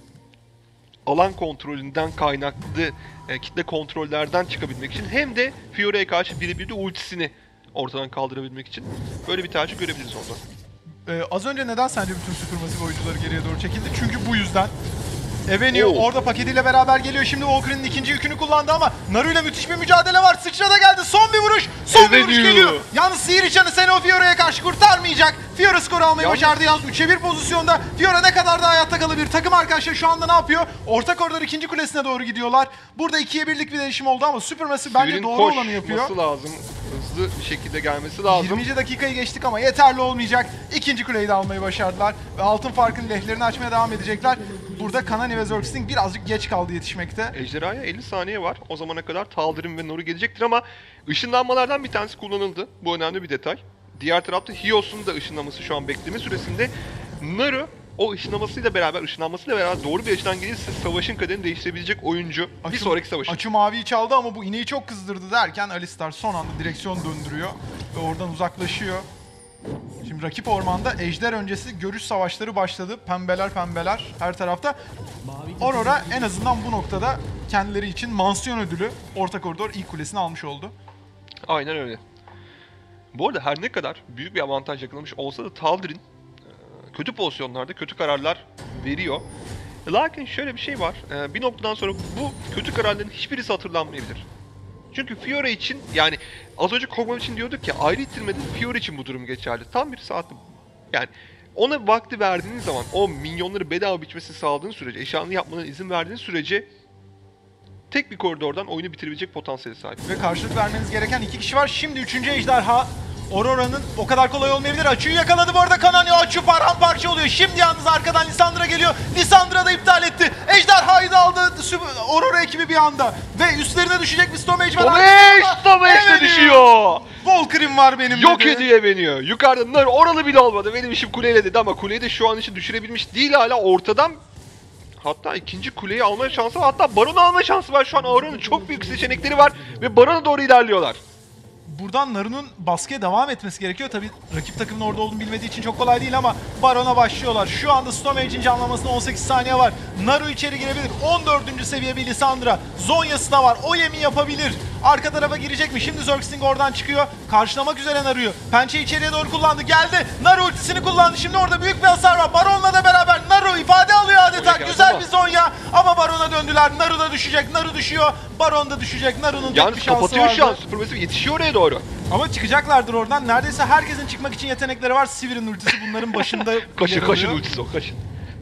alan kontrolünden kaynaklı e, kitle kontrollerden çıkabilmek için hem de Fiora'ya karşı birebir de ultisini ortadan kaldırabilmek için böyle bir tercih görebiliriz ondan. Ee, az önce neden sence bütün Supermassive oyuncuları geriye doğru çekildi? Çünkü bu yüzden. Avenue Oo. orada paketiyle beraber geliyor. Şimdi Valkyrie'nin ikinci yükünü kullandı ama Naru ile müthiş bir mücadele var. Sıçra da geldi. Son bir vuruş. Son bir vuruş Avenue. geliyor. Yalnız sihir içanı seni o Fiora'ya karşı kurtarmayacak. Fiora skoru almayı Yalnız- başardı. Yalnız üçe bir pozisyonda. Fiora ne kadar da hayatta kalabilir. Takım arkadaşları şu anda ne yapıyor? Orta koridor ikinci kulesine doğru gidiyorlar. Burada ikiye birlik bir değişim oldu ama Supermassive bence Fiora'nın doğru olanı yapıyor. koşması lazım. Hızlı bir şekilde gelmesi lazım. yirminci dakikayı geçtik ama yeterli olmayacak. İkinci kuleyi de almayı başardılar. Ve altın farkın lehlerini açmaya devam edecekler. Burada Kanani ve Zergsting birazcık geç kaldı yetişmekte. Ejderhaya elli saniye var. O zamana kadar Tal'Darim ve Naru gelecektir ama ışınlanmalardan bir tanesi kullanıldı. Bu önemli bir detay. Diğer tarafta Hios'un da ışınlaması şu an bekleme süresinde. Naru o ışınlamasıyla beraber, ışınlanmasıyla beraber doğru bir açıdan gelirse savaşın kaderini değiştirebilecek oyuncu Açı, bir sonraki savaşın. Açı maviyi çaldı ama bu ineği çok kızdırdı derken Alistar son anda direksiyon döndürüyor ve oradan uzaklaşıyor. Şimdi rakip ormanda ejder öncesi görüş savaşları başladı. Pembeler pembeler her tarafta. Aurora en azından bu noktada kendileri için mansiyon ödülü orta koridor ilk kulesini almış oldu. Aynen öyle. Bu arada her ne kadar büyük bir avantaj yakalamış olsa da Taldir'in kötü pozisyonlarda kötü kararlar veriyor. Lakin şöyle bir şey var. Bir noktadan sonra bu kötü kararların hiçbirisi hatırlanmayabilir. Çünkü Fiora için, yani az önce Kog'Maw için diyorduk ya, ayrı ittirmedi, Fiora için bu durum geçerli. Tam bir saat, yani ona vakti verdiğiniz zaman, o minyonları bedava biçmesini sağladığınız sürece, eşyanı yapmana izin verdiğiniz sürece tek bir koridordan oyunu bitirebilecek potansiyele sahip. Ve karşılık vermeniz gereken iki kişi var. Şimdi üçüncü ejderha. Aurora'nın o kadar kolay olmayabilir. Açı'yı yakaladı bu arada Kanani. Açı paramparça oluyor. Şimdi yalnız arkadan Lissandra geliyor. Lissandra da iptal etti. Ejderhayı da aldı Aurora ekibi bir anda. Ve üstlerine düşecek bir Stomage var. Stomage! Stomage de düşüyor! Volker'im var benim Yok dedi. ediyor beniyor. Yukarıda nar oralı bile olmadı. Benim işim kuleyle dedi ama kuleyi de şu an için düşürebilmiş değil hala ortadan. Hatta ikinci kuleyi alma şansı var. Hatta Baron'u alma şansı var. Şu an Aurora'nın çok büyük seçenekleri var. Ve Baron'a doğru ilerliyorlar. Buradan Naru'nun baskıya devam etmesi gerekiyor. Tabii rakip takımın orada olduğunu bilmediği için çok kolay değil ama Baron'a başlıyorlar. Şu anda Stomage'in canlanmasına on sekiz saniye var. Naru içeri girebilir. on dördüncü seviye bir Lissandra. Zonya'sı da var. O yemi yapabilir. Arka tarafa girecek mi? Şimdi Zergsting oradan çıkıyor. Karşılamak üzere Naru'yu. Pençe içeriye doğru kullandı. Geldi. Naru ultisini kullandı. Şimdi orada büyük bir hasar var. Baron'la da beraber Naru ifade alıyor adeta. Güzel bir Zonya. Ama Baron'a döndüler. Naru da düşecek. Naru düşüyor. Baron da düşecek. Naru'nun tek Yalnız bir şansı kapatıyor vardı. şu an. Supermassive yetişiyor oraya doğru. Ama çıkacaklardır oradan. Neredeyse herkesin çıkmak için yetenekleri var. Sivir'in ultisi bunların başında. Kaşın yer kaşın alıyor. ultisi o kaşın.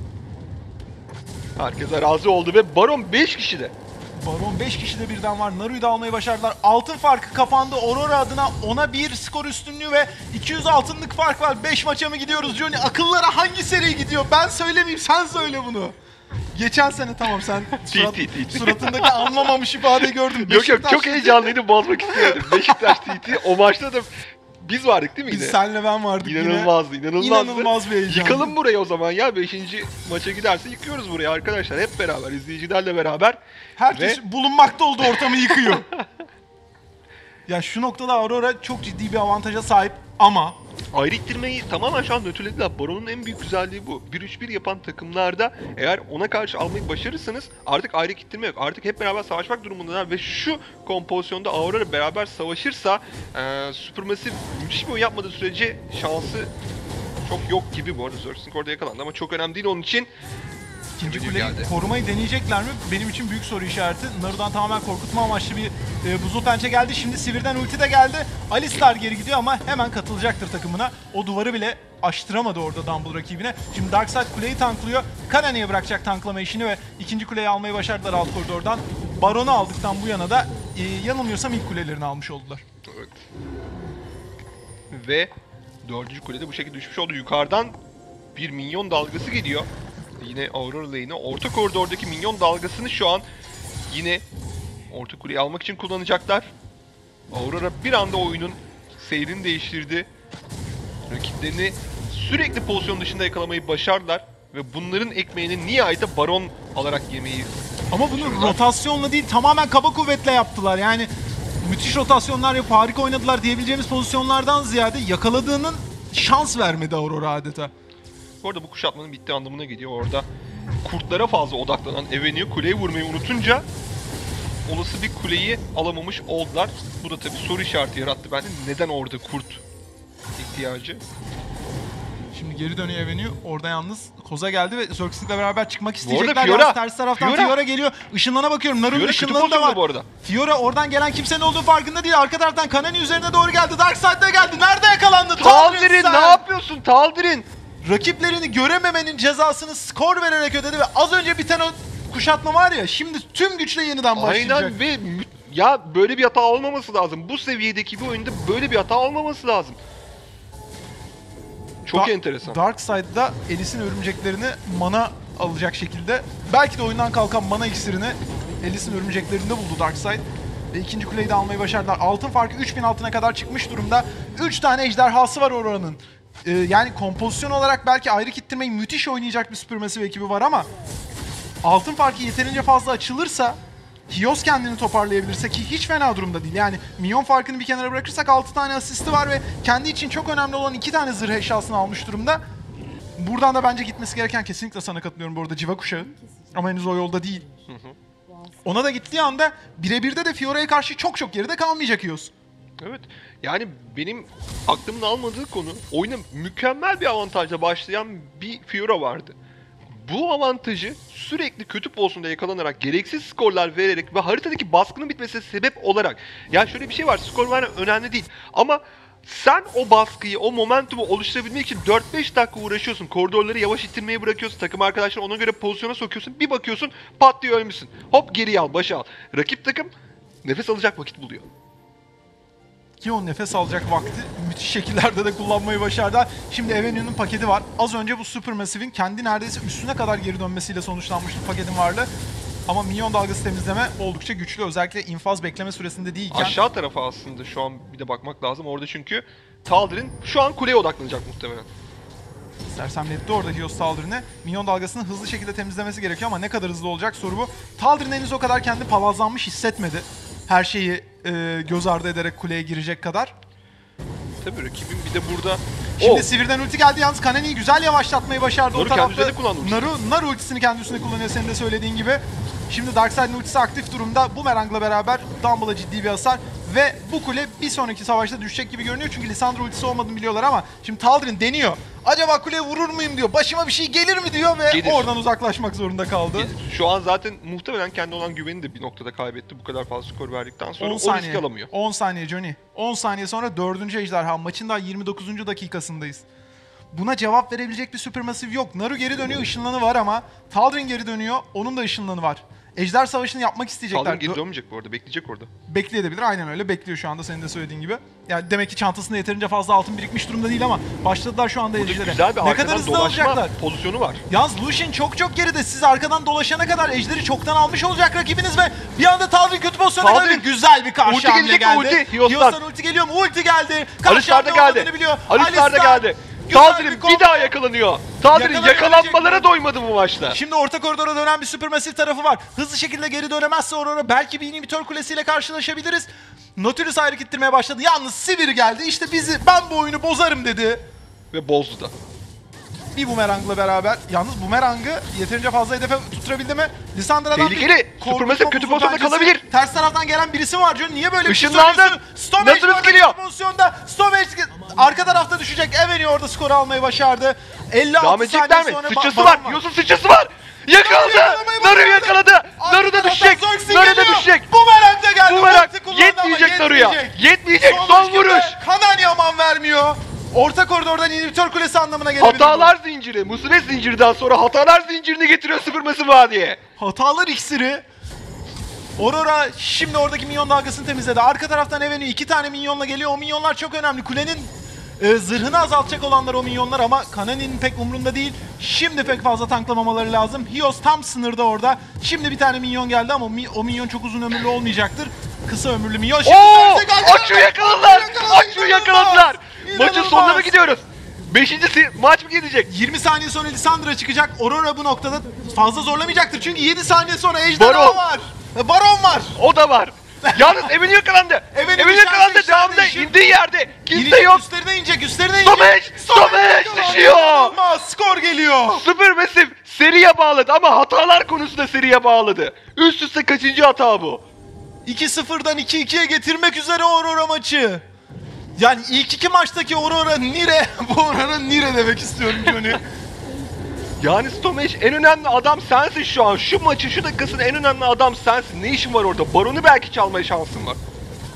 Herkese razı oldu ve Baron beş kişide. Baron beş kişi de birden var. Naru'yu da almayı başardılar. Altın farkı kapandı. Aurora adına ona bir skor üstünlüğü ve iki yüz altınlık fark var. beş maça mı gidiyoruz Johnny? Akıllara hangi seri gidiyor? Ben söylemeyeyim, sen söyle bunu. Geçen sene tamam sen surat, T T. suratındaki anlamamış ifadeyi gördüm. Yok yok Beşiktaş- çok heyecanlıydım, bozmak istemiyordum. Beşiktaş T T o maçta da biz vardık değil mi Biz yine? senle ben vardık İnanılmazdı, yine. inanılmazdı. İnanılmaz bir heyecan. Yıkalım burayı o zaman ya. Beşinci maça giderse yıkıyoruz burayı arkadaşlar. Hep beraber, izleyicilerle beraber. Herkes Ve- bulunmakta olduğu ortamı yıkıyor. Ya şu noktada Aurora çok ciddi bir avantaja sahip ama Ayrı ittirmeyi tamamen şu an nötrlediler. Baron'un en büyük güzelliği bu. bir üç bir yapan takımlarda eğer ona karşı almayı başarırsanız artık ayrı ittirme yok. Artık hep beraber savaşmak durumundalar ve şu kompozisyonda Aurora beraber savaşırsa e, Supermassive müthiş bir oyun yapmadığı sürece şansı çok yok gibi. Bu arada Zergsting orada yakalandı ama çok önemli değil onun için. İkinci Video kuleyi geldi. korumayı deneyecekler mi? Benim için büyük soru işareti. Naru'dan tamamen korkutma amaçlı bir e, buzul pençe geldi. Şimdi Sivir'den ulti de geldi. Alistar geri gidiyor ama hemen katılacaktır takımına. O duvarı bile aştıramadı orada Dumble rakibine. Şimdi Darkseid kuleyi tanklıyor. Kanani'ye bırakacak tanklama işini ve ikinci kuleyi almayı başardılar alt koridordan. Baron'u aldıktan bu yana da e, yanılmıyorsam ilk kulelerini almış oldular. Evet. Ve dördüncü kulede bu şekilde düşmüş oldu. Yukarıdan bir minyon dalgası geliyor. Yine Aurora lane'e. Orta koridordaki minyon dalgasını şu an yine orta kuleyi almak için kullanacaklar. Aurora bir anda oyunun seyrini değiştirdi. Rakiplerini sürekli pozisyon dışında yakalamayı başardılar. Ve bunların ekmeğini nihayete Baron alarak yemeyi Ama bunu başardılar. rotasyonla değil tamamen kaba kuvvetle yaptılar. Yani müthiş rotasyonlar yapıp harika oynadılar diyebileceğimiz pozisyonlardan ziyade yakaladığının şans vermedi Aurora adeta. Bu arada bu kuşatmanın bittiği anlamına geliyor. Orada kurtlara fazla odaklanan Avenue kuleyi vurmayı unutunca olası bir kuleyi alamamış oldular. Bu da tabii soru işareti yarattı bende. Neden orada kurt ihtiyacı? Şimdi geri dönüyor Avenue. Orada yalnız Koza geldi ve Zergsting'le beraber çıkmak arada isteyecekler. Fiora, Yalnız ters taraftan Fiora. Fiora, geliyor. Işınlana bakıyorum. Naru'nun Fiora kötü ışınlanı da pozisyonda var. bu arada. Fiora oradan gelen kimsenin olduğu farkında değil. Arka taraftan Kanani üzerine doğru geldi. Darkseid'de geldi. Nerede yakalandı? Taldir'in sen! ne yapıyorsun Taldir'in? Rakiplerini görememenin cezasını skor vererek ödedi ve az önce biten o kuşatma var ya şimdi tüm güçle yeniden başlayacak. Aynen ve mü- ya böyle bir hata olmaması lazım. Bu seviyedeki bir oyunda böyle bir hata olmaması lazım. Çok Da- enteresan. Darkseid'da Elis'in örümceklerini mana alacak şekilde belki de oyundan kalkan mana iksirini Elis'in örümceklerinde buldu Darkseid. Ve ikinci kuleyi de almayı başardılar. Altın farkı üç bin altına kadar çıkmış durumda. üç tane ejderhası var Aurora'nın. e, yani kompozisyon olarak belki ayrı kittirmeyi müthiş oynayacak bir Supermassive ekibi var ama altın farkı yeterince fazla açılırsa, Hios kendini toparlayabilirse ki hiç fena durumda değil. Yani minyon farkını bir kenara bırakırsak altı tane asisti var ve kendi için çok önemli olan iki tane zırh eşyasını almış durumda. Buradan da bence gitmesi gereken, kesinlikle sana katılıyorum bu arada, Civa kuşağı. Ama henüz o yolda değil. Hı hı. Ona da gittiği anda birebirde de Fiora'ya karşı çok çok geride kalmayacak Hios. Evet. Yani benim aklımın almadığı konu, oyuna mükemmel bir avantajla başlayan bir Fiora vardı. Bu avantajı sürekli kötü pozisyonda yakalanarak, gereksiz skorlar vererek ve haritadaki baskının bitmesine sebep olarak... Yani şöyle bir şey var, skor vermek önemli değil. Ama sen o baskıyı, o momentumu oluşturabilmek için dört beş dakika uğraşıyorsun. Koridorları yavaş ittirmeye bırakıyorsun. Takım arkadaşlarını ona göre pozisyona sokuyorsun. Bir bakıyorsun, pat diye ölmüşsün. Hop geriye al, başa al. Rakip takım nefes alacak vakit buluyor. Ki o nefes alacak vakti müthiş şekillerde de kullanmayı başardı. Şimdi Avenue'nun paketi var. Az önce bu Supermassive'in kendi neredeyse üstüne kadar geri dönmesiyle sonuçlanmıştı paketin varlığı. Ama minyon dalgası temizleme oldukça güçlü. Özellikle infaz bekleme süresinde değilken. Aşağı tarafa aslında şu an bir de bakmak lazım. Orada çünkü Taldir'in şu an kuleye odaklanacak muhtemelen. Sersemletti orada Hios Taldir'ini. Minyon dalgasını hızlı şekilde temizlemesi gerekiyor ama ne kadar hızlı olacak soru bu. Taldir'in henüz o kadar kendi palazlanmış hissetmedi. Her şeyi e, göz ardı ederek kuleye girecek kadar. Tabii rakibin bir de burada... Şimdi Oh! Sivir'den ulti geldi yalnız Kanani'yi güzel yavaşlatmayı başardı. Naru o tarafta kendi üzerinde kullandı ultisini. Naru, Naru ultisini kendi üstünde kullanıyor senin de söylediğin gibi. Şimdi Darkseid'in ultisi aktif durumda. Boomerang'la beraber Dumble'a ciddi bir hasar. Ve bu kule bir sonraki savaşta düşecek gibi görünüyor. Çünkü Lissandra ultisi olmadığını biliyorlar ama şimdi Taldir'in deniyor. Acaba kuleye vurur muyum diyor. Başıma bir şey gelir mi diyor ve Gelir. oradan uzaklaşmak zorunda kaldı. Şu an zaten muhtemelen kendi olan güveni de bir noktada kaybetti. Bu kadar fazla skor verdikten sonra on o saniye. riski alamıyor. on saniye Johnny. on saniye sonra dördüncü ejderha. Maçın daha yirmi dokuzuncu dakikasındayız. Buna cevap verebilecek bir Supermassive yok. Naru geri dönüyor, ışınlanı var ama Taldir'in geri dönüyor, onun da ışınlanı var. Ejder savaşını yapmak isteyecekler. Taldir'in geri dönmeyecek bu arada, bekleyecek orada. Bekleyebilir, aynen öyle. Bekliyor şu anda senin de söylediğin gibi. Yani demek ki çantasında yeterince fazla altın birikmiş durumda değil ama başladılar şu anda Burada Ejder'e. güzel bir Ne kadar arkadan hızlı dolaşma alacaklar. pozisyonu var. Yalnız Lucian çok çok geride. Siz arkadan dolaşana kadar Ejder'i çoktan almış olacak rakibiniz ve bir anda Taldir kötü pozisyona Taldir. geldi. Güzel bir karşı Ulti hamle gelecek mi? geldi. Ulti, Hios'tan. Hios'tan ulti geliyor mu? Ulti geldi. Alistar da geldi. Biliyor. Alistar da geldi. Güzel Taldir'in bir bir, combo. daha yakalanıyor. Taldir'in Yakalayabilecek yakalanmalara mi? doymadı bu maçta. Şimdi orta koridora dönen bir Supermassive tarafı var. Hızlı şekilde geri dönemezse Aurora belki bir inhibitor kulesiyle karşılaşabiliriz. Nautilus ayrı gittirmeye başladı. Yalnız Sivir geldi. İşte bizi, ben bu oyunu bozarım dedi. Ve bozdu da. Bir bumerangla beraber. Yalnız bumerangı yeterince fazla hedefe tutturabildi mi? Lissandra'dan Tehlikeli. bir korkutma Supermassive kötü buzu pozisyonda pençesi. kalabilir. Ters taraftan gelen birisi var John. Niye böyle bir şey Işınlandı. söylüyorsun? Stomage Nautilus var geliyor. kötü pozisyonda. Stomage arka tarafta düşecek. Avenue orada skoru almayı başardı. elli altı Devam edecekler saniye mi? sonra Sıçrası ba- var. Baron Yusuf sıçrası var. Yakaladı. yakalamayı Naru'yu başardı. yakaladı. Arka Naru da taraftan düşecek. Zerx'in Naru da geliyor. düşecek. Bumerang da geldi. Bumerang Ulti kullandı ama yetmeyecek Naru'ya. yetmeyecek. Yetmeyecek. Son ilişkide vuruş. Kanani aman vermiyor. Orta koridordan inhibitor kulesi anlamına gelebilir. bu. Hatalar zinciri. Musibet zincirinden sonra hatalar zincirini getiriyor Supermassive Vadiye. Hatalar iksiri. Aurora şimdi oradaki minyon dalgasını temizledi. Arka taraftan Avenue iki tane minyonla geliyor. O minyonlar çok önemli. Kulenin e, zırhını azaltacak olanlar o minyonlar ama Kanani'nin pek umrunda değil. Şimdi pek fazla tanklamamaları lazım. Hios tam sınırda orada. Şimdi bir tane minyon geldi ama mi, o minyon çok uzun ömürlü olmayacaktır. Kısa ömürlü minyon. Şimdi Oo! Zerx'e geldi. Açığı yakaladılar. Açığı yakaladılar. Maçın İnanılmaz. sonuna mı gidiyoruz? Beşincisi maç mı gelecek? yirmi saniye sonra Lissandra çıkacak. Aurora bu noktada fazla zorlamayacaktır. Çünkü yedi saniye sonra Ejderha Baron. var. Ve Baron var. O da var. Yalnız Emin yakalandı. Emin Emin içeride, yakalandı. içeride, Devamında işi- indiği yerde. Kimse İnecek, yok. üstlerine inecek, üstlerine inecek. Stomage! Stomage düşüyor. İnanılmaz, skor geliyor. Supermassive seriye bağladı ama hatalar konusunda seriye bağladı. Üst üste kaçıncı hata bu? iki sıfırdan iki ikiye getirmek üzere Aurora maçı. Yani ilk iki maçtaki Aurora Nire, bu Aurora Nire demek istiyorum Johnny. Yani Stomage en önemli adam sensin şu an. Şu maçın şu dakikasının en önemli adam sensin. Ne işin var orada? Baron'u belki çalmaya şansın var.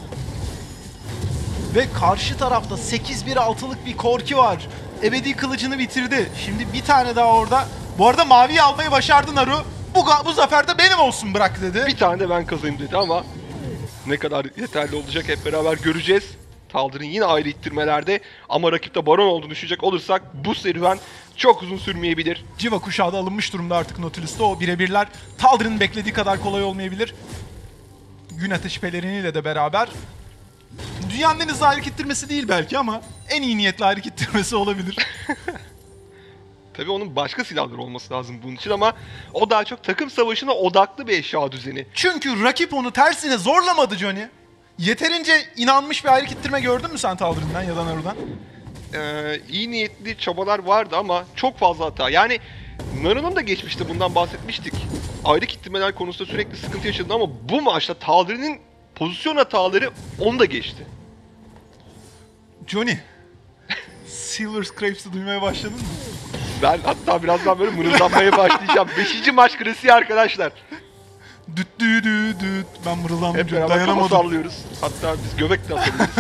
Ve karşı tarafta sekiz bir altılık bir Korki var. Ebedi kılıcını bitirdi. Şimdi bir tane daha orada. Bu arada maviyi almayı başardı Naru. Bu, bu zafer de benim olsun bırak dedi. Bir tane de ben kazayım dedi ama ne kadar yeterli olacak hep beraber göreceğiz. Taldir'in yine ayrı ittirmelerde ama rakipte Baron olduğunu düşünecek olursak bu serüven çok uzun sürmeyebilir. Civa kuşağı da alınmış durumda artık Nautilus'ta. O birebirler Taldir'in beklediği kadar kolay olmayabilir. Gün ateşi peleriniyle de beraber. dünyanın en hızlı ayrık ittirmesi değil belki ama en iyi niyetli ayrık ittirmesi olabilir. Tabii onun başka silahları olması lazım bunun için ama o daha çok takım savaşına odaklı bir eşya düzeni. Çünkü rakip onu tersine zorlamadı Johnny. Yeterince inanmış bir ayrık ittirme gördün mü sen Taldirin'den ya da Naru'dan? Ee, iyi niyetli çabalar vardı ama çok fazla hata. Yani Naru'nun da geçmişte bundan bahsetmiştik. Ayrık ittirmeler konusunda sürekli sıkıntı yaşadı ama bu maçta Taldirin'in pozisyon hataları onu da geçti. Johnny, Silver Scrapes'ı duymaya başladın mı? Ben hatta birazdan böyle mırıldanmaya başlayacağım. Beşinci maç klasiği arkadaşlar. Düt düt düt düt. Ben mırıldandım. Hep beraber kafa Dayanamadım. sallıyoruz. Hatta biz göbek de atabiliriz.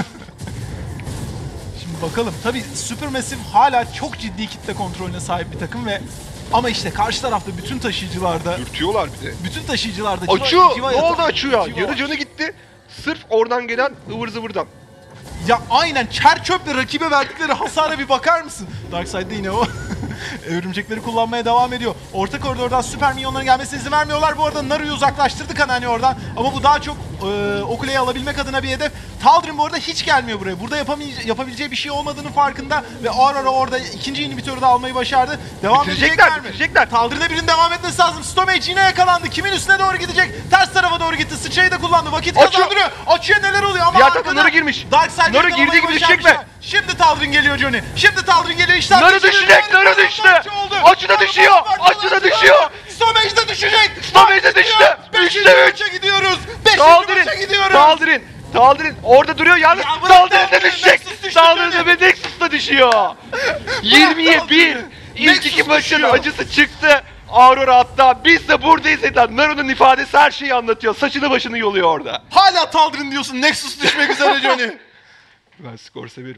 Şimdi bakalım. Tabii Supermassive hala çok ciddi kitle kontrolüne sahip bir takım ve ama işte karşı tarafta bütün taşıyıcılarda Dürtüyorlar bir de. bütün taşıyıcılarda civa, Açıyor! civa Ne yatak- oldu açıyor? civa Yarı var. canı gitti. Sırf oradan gelen ıvır zıvırdan. Ya aynen çer çöple rakibe verdikleri hasara bir bakar mısın? Darkseid'de yine o örümcekleri kullanmaya devam ediyor. Orta koridordan süper minyonların gelmesine izin vermiyorlar. Bu arada Naru'yu uzaklaştırdık hani oradan. Ama bu daha çok e, o kuleyi alabilmek adına bir hedef. Taldirin bu arada hiç gelmiyor buraya. Burada yapamay- yapabileceği bir şey olmadığının farkında ve Aurora orada ikinci inhibitörü de almayı başardı. Devam Bitirecekler, edecekler mi? bitirecekler. Taldirin'e birinin devam etmesi lazım. Stomage yine yakalandı. Kimin üstüne doğru gidecek? Ters tarafa doğru gitti. Sıçrayı da kullandı. Vakit Açıyor. kazandırıyor. Açıyor neler oluyor ama Diğer tarafta Naru girmiş. Darkseid Naru girdiği gibi düşecek mi? Şimdi Taldirin geliyor Johnny. Şimdi Taldirin geliyor. İşte Naru düşecek, Naru düştü. Açı da düşüyor, açı da düşüyor. Stomage de düşecek. Stomage de düştü. Beşinci Üçte üç. maça gidiyoruz. Beşinci Taldirin, maça gidiyoruz. Taldirin, Taldirin orada duruyor yalnız. Ya bırak Taldirin de Taldirin, düşecek. Nexus düştü Taldirin Johnny. de Nexus da düşüyor. yirmiye bir. Taldirin. İlk Nexus iki maçın düşüyor. acısı çıktı. Aurora hatta biz de buradayız dediler. Naru'nun ifadesi her şeyi anlatıyor. Saçını başını yoluyor orada. Hala Taldirin diyorsun. Nexus düşmek üzere Johnny. Ben skor severim.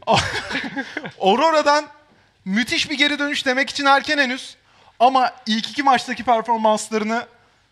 Aurora'dan müthiş bir geri dönüş demek için erken henüz. Ama ilk iki maçtaki performanslarını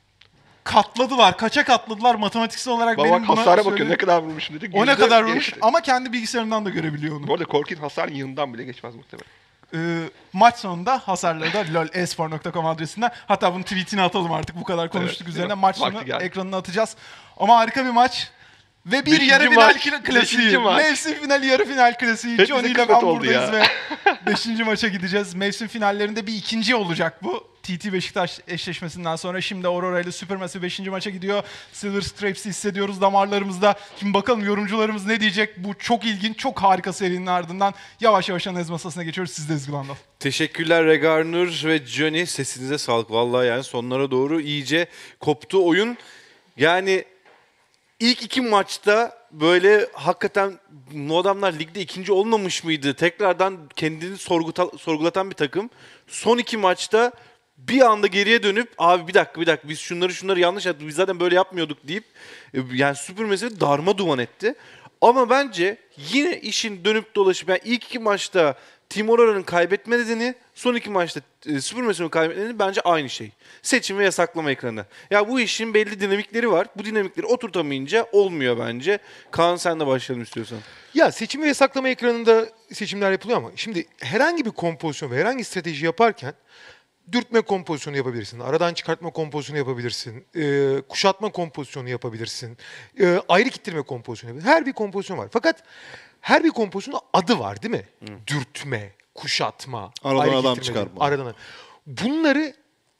katladılar. Kaça katladılar matematiksel olarak Baba benim buna hasara bakıyor. söyleyeyim. Ne kadar vurmuşum dedik. O ne Yüzde kadar vurmuş geçti. ama kendi bilgisayarından da görebiliyor onu. Bu arada Korkin hasar yığından bile geçmez muhtemelen. Ee, maç sonunda hasarları da lol espor nokta com adresinden. Hatta bunu tweetini atalım artık bu kadar konuştuk Evet, üzerine. değil mi? Maç Vakti sonu geldi. ekranına atacağız. Ama harika bir maç. Ve bir Beşinci yarı final maç, kla- klasiği. beşinci maç. Mevsim finali, yarı final klasiği. Hepimize Johnny ile kısmet ben oldu buradayız ya. ve beşinci maça gideceğiz. Mevsim finallerinde bir ikinci olacak bu. T T Beşiktaş eşleşmesinden sonra şimdi Aurora ile Supermassive beşinci maça gidiyor. Silver Stripes'i hissediyoruz damarlarımızda. Şimdi bakalım yorumcularımız ne diyecek? Bu çok ilginç, çok harika serinin ardından yavaş yavaş analiz masasına geçiyoruz. Siz de Ezgi Landal. Teşekkürler Regarnur ve Johnny. Sesinize sağlık. Vallahi yani sonlara doğru iyice koptu oyun. Yani ilk iki maçta böyle hakikaten bu adamlar ligde ikinci olmamış mıydı? Tekrardan kendini sorguta, sorgulatan bir takım. Son iki maçta bir anda geriye dönüp abi bir dakika bir dakika biz şunları şunları yanlış yaptık. Biz zaten böyle yapmıyorduk deyip yani Supermassive'i darma duman etti. Ama bence yine işin dönüp dolaşıp yani ilk iki maçta Team Aurora'nın kaybetme nedeni, son iki maçta e, Supermassive'in kaybetme nedeni bence aynı şey. Seçim ve yasaklama ekranı. Ya bu işin belli dinamikleri var. Bu dinamikleri oturtamayınca olmuyor bence. Kaan sen de başlayalım istiyorsan. Ya seçim ve yasaklama ekranında seçimler yapılıyor ama şimdi herhangi bir kompozisyon ve herhangi bir strateji yaparken dürtme kompozisyonu yapabilirsin, aradan çıkartma kompozisyonu yapabilirsin, e, kuşatma kompozisyonu yapabilirsin, e, ayrı kittirme kompozisyonu yapabilirsin. Her bir kompozisyon var. Fakat her bir kompozisyonun adı var değil mi? Hı. Dürtme, kuşatma, Aradan ayrı adam kittirme, çıkarma. Aradan. Bunları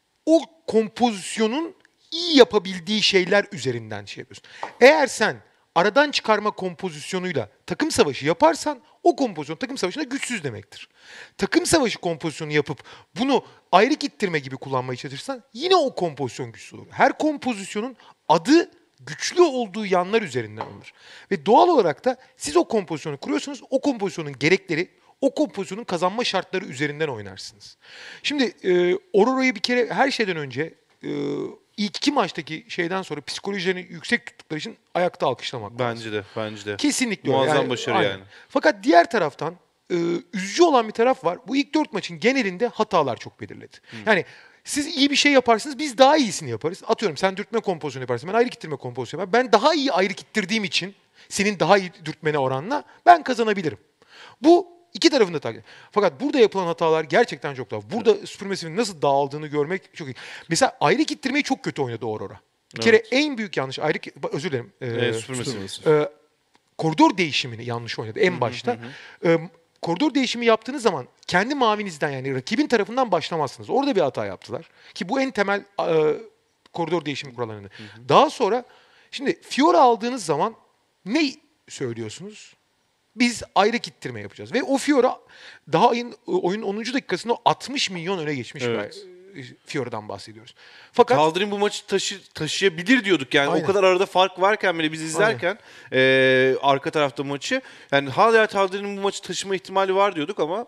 o kompozisyonun iyi yapabildiği şeyler üzerinden şey yapıyorsun. Eğer sen aradan çıkarma kompozisyonuyla takım savaşı yaparsan o kompozisyon takım savaşında güçsüz demektir. Takım savaşı kompozisyonu yapıp bunu ayrı gittirme gibi kullanmaya çalışırsan yine o kompozisyon güçsüz olur. Her kompozisyonun adı güçlü olduğu yanlar üzerinden alınır. Ve doğal olarak da siz o kompozisyonu kuruyorsunuz, o kompozisyonun gerekleri, o kompozisyonun kazanma şartları üzerinden oynarsınız. Şimdi e, Aurora'yı bir kere her şeyden önce e, ilk iki maçtaki şeyden sonra psikolojilerini yüksek tuttukları için ayakta alkışlamak lazım. Bence de, bence de. Kesinlikle öyle. Muazzam başarı aynen. yani. Fakat diğer taraftan e, üzücü olan bir taraf var. Bu ilk dört maçın genelinde hatalar çok belirledi. Yani siz iyi bir şey yaparsınız, biz daha iyisini yaparız. Atıyorum sen dürtme kompozisyonu yaparsın, ben ayrı kittirme kompozisyonu yaparım. Ben daha iyi ayrı kittirdiğim için senin daha iyi dürtmene oranla ben kazanabilirim. Bu iki tarafın da takip. Fakat burada yapılan hatalar gerçekten çok tuhaf. Burada Supermassive'in nasıl dağıldığını görmek çok iyi. Mesela ayrı kittirmeyi çok kötü oynadı Aurora. Bir kere Evet. en büyük yanlış ayrı ki- özür dilerim. Ee, Evet, Supermassive. e, koridor değişimini yanlış oynadı en başta. E, koridor değişimi yaptığınız zaman kendi mavinizden yani rakibin tarafından başlamazsınız. Orada bir hata yaptılar. Ki bu en temel e, koridor değişimi kurallarını. Daha sonra şimdi Fiora aldığınız zaman ne söylüyorsunuz? Biz ayrı ittirme yapacağız. Ve o Fiora daha ayın, oyunun onuncu dakikasında altmış milyon öne geçmiş Evet. bir Fiora'dan bahsediyoruz. Fakat Taldir'in bu maçı taşı, taşıyabilir diyorduk yani. Aynen. O kadar arada fark varken bile biz izlerken e, arka tarafta maçı yani hala Taldir'in bu maçı taşıma ihtimali var diyorduk ama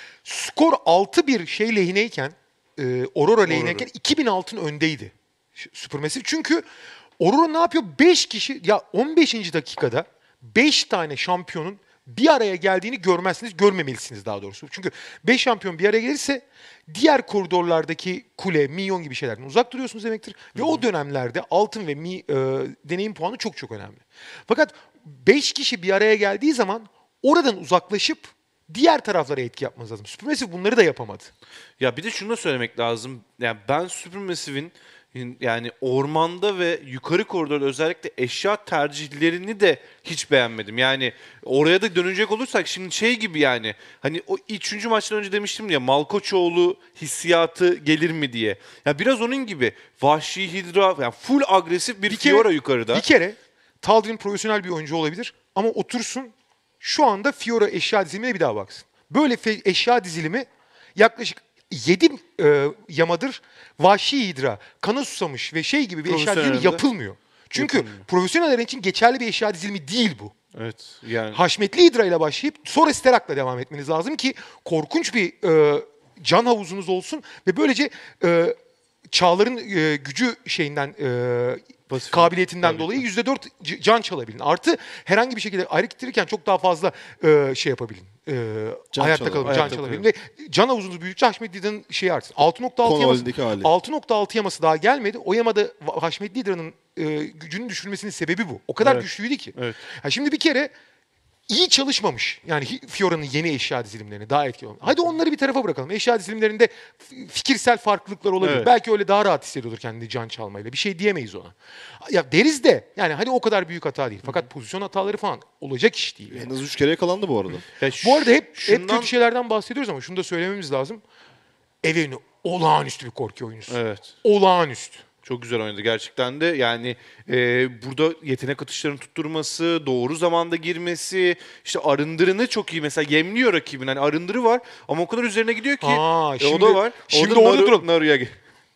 skor altı bir şey lehineyken e, Aurora lehineyken iki bin altın öndeydi Supermassive. Çünkü Aurora ne yapıyor? beş kişi ya on beşinci dakikada beş tane şampiyonun bir araya geldiğini görmezsiniz, görmemelisiniz daha doğrusu. Çünkü beş şampiyon bir araya gelirse diğer koridorlardaki kule, minyon gibi şeylerden uzak duruyorsunuz demektir. Ve o dönemlerde altın ve mi, e, deneyim puanı çok çok önemli. Fakat beş kişi bir araya geldiği zaman oradan uzaklaşıp diğer taraflara etki yapmanız lazım. Supermassive bunları da yapamadı. ya bir de şunu da söylemek lazım. Yani ben Supermassive'in yani ormanda ve yukarı koridorda özellikle eşya tercihlerini de hiç beğenmedim. Yani oraya da dönecek olursak şimdi şey gibi yani hani o üçüncü maçtan önce demiştim ya Malkoçoğlu hissiyatı gelir mi diye. Ya biraz onun gibi vahşi hidra yani full agresif bir, Bir kere- Fiora yukarıda. Bir kere Taldir'in profesyonel bir oyuncu olabilir ama otursun şu anda Fiora eşya dizilimine bir daha baksın. Böyle fe- eşya dizilimi yaklaşık yedi e, yamadır vahşi hidra, kana susamış ve şey gibi bir eşya dizilimi Profesyonelde yapılmıyor. Çünkü yapılmıyor. profesyoneller için geçerli bir eşya dizilimi değil bu. Evet yani Haşmetli hidra ile başlayıp sonra Sterak'la devam etmeniz lazım ki korkunç bir e, can havuzunuz olsun ve böylece e, çağların e, gücü şeyinden e, Pasif- kabiliyetinden Tabii dolayı ki. yüzde dört c- can çalabilin. Artı herhangi bir şekilde ayrı getirirken çok daha fazla e, şey yapabilin. E, Can hayatta çalabilin. kalabilin, can Hayatta çalabilin. Ve can havuzunuz büyüdükçe Haşmetli Hidra'nın şeyi artsın. altı nokta altı Konu yaması, halindeki hali. altı nokta altı yaması daha gelmedi. O yamada Va- Haşmetli Hidra'nın e, gücünün düşürülmesinin sebebi bu. O kadar Evet. güçlüydü ki. Evet. Ha şimdi bir kere iyi çalışmamış. Yani Hi- Fiora'nın yeni eşya dizilimlerini daha etkili olmamış. Hadi onları bir tarafa bırakalım. Eşya dizilimlerinde f- fikirsel farklılıklar olabilir. Evet. Belki öyle daha rahat hissediyordur kendini can çalmayla. Bir şey diyemeyiz ona. Ya deriz de yani hadi o kadar büyük hata değil. Fakat pozisyon hataları falan olacak iş değil. En az üç kere yakalandı bu arada. Ya Bu arada hep, hep şundan- kötü şeylerden bahsediyoruz ama şunu da söylememiz lazım. Evelyn'i olağanüstü bir korku oyuncusu. Evet. Olağanüstü. Çok güzel oynadı gerçekten de. Yani e, burada yetenek atışlarını tutturması, doğru zamanda girmesi, işte arındırını çok iyi. Mesela yemliyor rakibin. Hani arındırı var ama o kadar üzerine gidiyor ki Aa, e, şimdi- o da var. şimdi orada orada Naru- duralım. Naru'ya ge-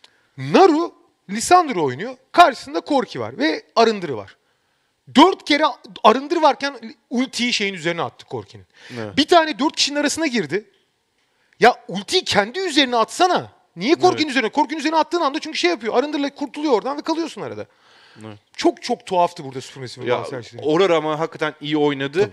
Naru, Lisandro oynuyor. Karşısında Korki var ve Arındırı var. Dört kere Arındır varken ultiyi şeyin üzerine attı Korki'nin. Evet. Bir tane dört kişinin arasına girdi. Ya ultiyi kendi üzerine atsana. Niye Korki'nin Evet. üzerine? Korki'nin üzerine attığın anda çünkü şey yapıyor. Arındır'la kurtuluyor oradan ve kalıyorsun arada. Evet. Çok çok tuhaftı burada Supermassive'in Ya, bazı tercihleri. Aurora ama hakikaten iyi oynadı.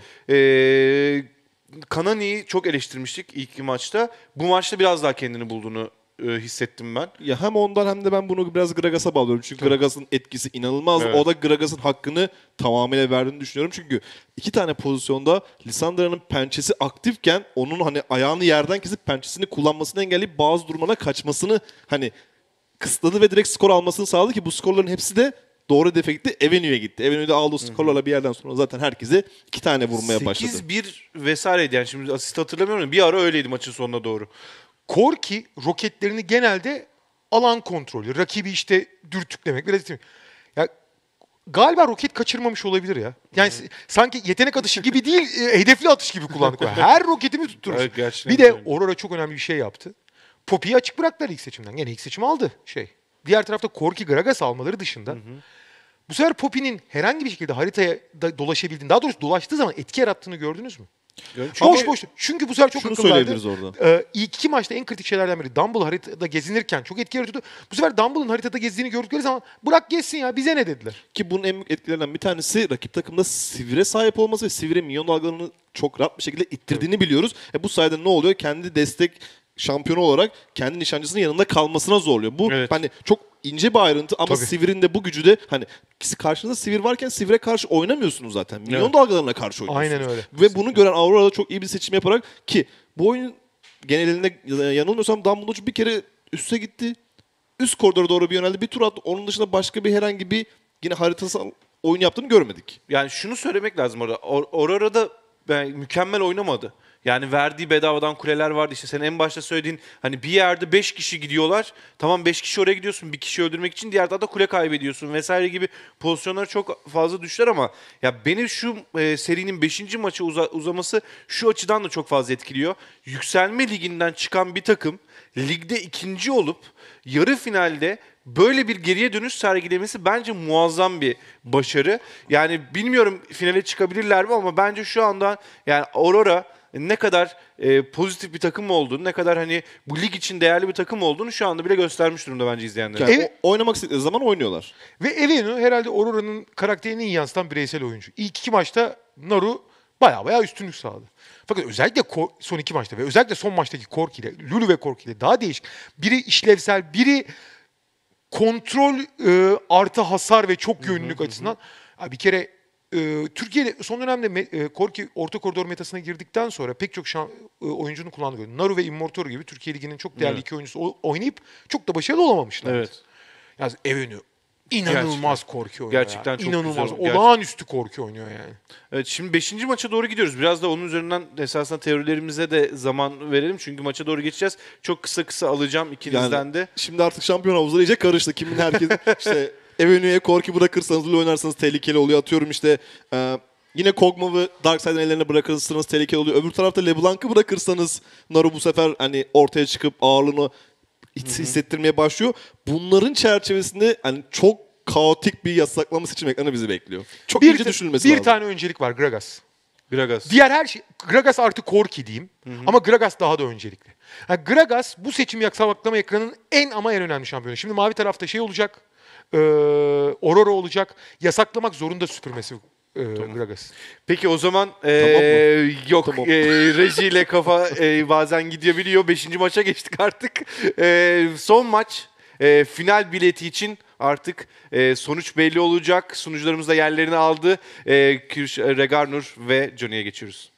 Ee, Kanani'yi çok eleştirmiştik ilk iki maçta. Bu maçta biraz daha kendini bulduğunu e, hissettim ben. Ya hem ondan hem de ben bunu biraz Gragas'a bağlıyorum. Çünkü Gragas'ın etkisi inanılmaz. Evet. O da Gragas'ın hakkını tamamıyla verdiğini düşünüyorum. Çünkü iki tane pozisyonda Lissandra'nın pençesi aktifken onun hani ayağını yerden kesip pençesini kullanmasını engelleyip bazı durumlara kaçmasını hani kısıtladı ve direkt skor almasını sağladı ki bu skorların hepsi de doğru hedef gitti. Avenue'ya gitti. Avenue'de aldığı skorlarla bir yerden sonra zaten herkese iki tane vurmaya başladı. sekiz bir vesaireydi yani şimdi asist hatırlamıyorum ama bir ara öyleydi maçın sonuna doğru. Korki roketlerini genelde alan kontrolü, rakibi işte dürtüklemek. Biraz ya galiba roket kaçırmamış olabilir ya. Yani s- sanki yetenek atışı gibi değil, e, hedefli atış gibi kullandık. Her roketimi tutturur. Evet, gerçekten Bir de öyle. Aurora çok önemli bir şey yaptı. Poppy'yi açık bıraktılar ilk seçimden. Gene ilk seçimi aldı şey. Diğer tarafta Korki Gragas almaları dışında. Bu sefer Poppy'nin herhangi bir şekilde haritaya da dolaşabildiğini, daha doğrusu dolaştığı zaman etki yarattığını gördünüz mü? Çünkü Boş boş. Çünkü bu sefer çok Şunu akıllardı. söyleyebiliriz orada. Ee, ilk iki maçta en kritik şeylerden biri Dumble haritada gezinirken çok etki yaratıyordu. Bu sefer Dumble'ın haritada gezdiğini gördükleri zaman bırak gezsin ya bize ne dediler. Ki bunun en büyük etkilerinden bir tanesi rakip takımda Sivir'e sahip olması ve Sivir'e minyon dalgalarını çok rahat bir şekilde ittirdiğini biliyoruz. E bu sayede ne oluyor? Kendi destek şampiyonu olarak kendi nişancısının yanında kalmasına zorluyor. Bu Evet. hani çok ince bir ayrıntı ama Tabii. Sivir'in de bu gücü de hani karşınızda Sivir varken Sivir'e karşı oynamıyorsunuz zaten. Minyon Evet. dalgalarına karşı oynuyorsunuz. Aynen öyle. Ve bunu gören Aurora da çok iyi bir seçim yaparak ki bu oyunun genelinde yanılmıyorsam Dumbledore bir kere üste gitti. Üst koridora doğru bir yöneldi. Bir tur attı. Onun dışında başka bir herhangi bir yine haritasal oyun yaptığını görmedik. Yani şunu söylemek lazım orada. Or- Aurora'da yani mükemmel oynamadı. Yani verdiği bedavadan kuleler vardı. İşte sen en başta söylediğin hani bir yerde beş kişi gidiyorlar. Tamam beş kişi oraya gidiyorsun bir kişi öldürmek için. Diğer tarafta kule kaybediyorsun vesaire gibi pozisyonlar çok fazla düştüler ama ya beni şu e, serinin beşinci maçı uza- uzaması şu açıdan da çok fazla etkiliyor. Yükselme liginden çıkan bir takım ligde ikinci olup yarı finalde böyle bir geriye dönüş sergilemesi bence muazzam bir başarı. Yani bilmiyorum finale çıkabilirler mi ama bence şu anda yani Aurora ne kadar e, pozitif bir takım olduğunu, ne kadar hani bu lig için değerli bir takım olduğunu şu anda bile göstermiş durumda bence izleyenlere. Yani Evet. o- oynamak istedikleri zaman oynuyorlar. Ve Evenu herhalde Aurora'nın karakterini iyi yansıtan bireysel oyuncu. İlk iki maçta Naru baya baya üstünlük sağladı. Fakat özellikle Ko- son iki maçta ve özellikle son maçtaki Corki ile, Lulu ve Corki ile daha değişik. Biri işlevsel, biri kontrol e, artı hasar ve çok yönlülük açısından. Ha, bir kere e, Türkiye'de son dönemde me- e, Corki orta koridor metasına girdikten sonra pek çok şan, e, oyuncunun kullandığı gördüm. Naru ve Immortor gibi Türkiye Ligi'nin çok değerli Evet. iki oyuncusu o- oynayıp çok da başarılı olamamışlar. Evet. Yani Evenu inanılmaz korku oynuyor. Gerçekten ya. çok İnanılmaz. güzel. Gerçek- Olağanüstü korku oynuyor yani. Evet, şimdi beşinci maça doğru gidiyoruz. Biraz da onun üzerinden esasında teorilerimize de zaman verelim. Çünkü maça doğru geçeceğiz. Çok kısa kısa alacağım ikinizden Yani de. şimdi artık şampiyon havuzları iyice karıştı. Kimin herkes işte Avenue'ye Corki bırakırsanız, Lulu oynarsanız tehlikeli oluyor. Atıyorum işte e, yine Kog'Maw'ı Darkseid'in ellerine bırakırsanız tehlikeli oluyor. Öbür tarafta LeBlanc'ı bırakırsanız Naru bu sefer hani ortaya çıkıp ağırlığını his- hissettirmeye başlıyor. Bunların çerçevesinde hani çok kaotik bir yasaklama seçim ekranı bizi bekliyor. Çok bir, ince ta- düşünülmesi bir lazım. tane öncelik var Gragas. Gragas. Diğer her şey Gragas artı Corki diyeyim. Ama Gragas daha da öncelikli. Ha, Gragas bu seçim yasaklama ekranının en ama en önemli şampiyonu. Şimdi mavi tarafta şey olacak. E, Aurora olacak. Yasaklamak zorunda süpürmesi e, Gragas. Peki o zaman Tamam eee, yok Tamam. eee, rejiyle kafa eee, bazen gidiyor biliyor. Beşinci maça geçtik artık. Eee, son maç eee, final bileti için artık eee, sonuç belli olacak. Sunucularımız da yerlerini aldı. Eee Kürş- Regarnur ve Johnny'ye geçiyoruz.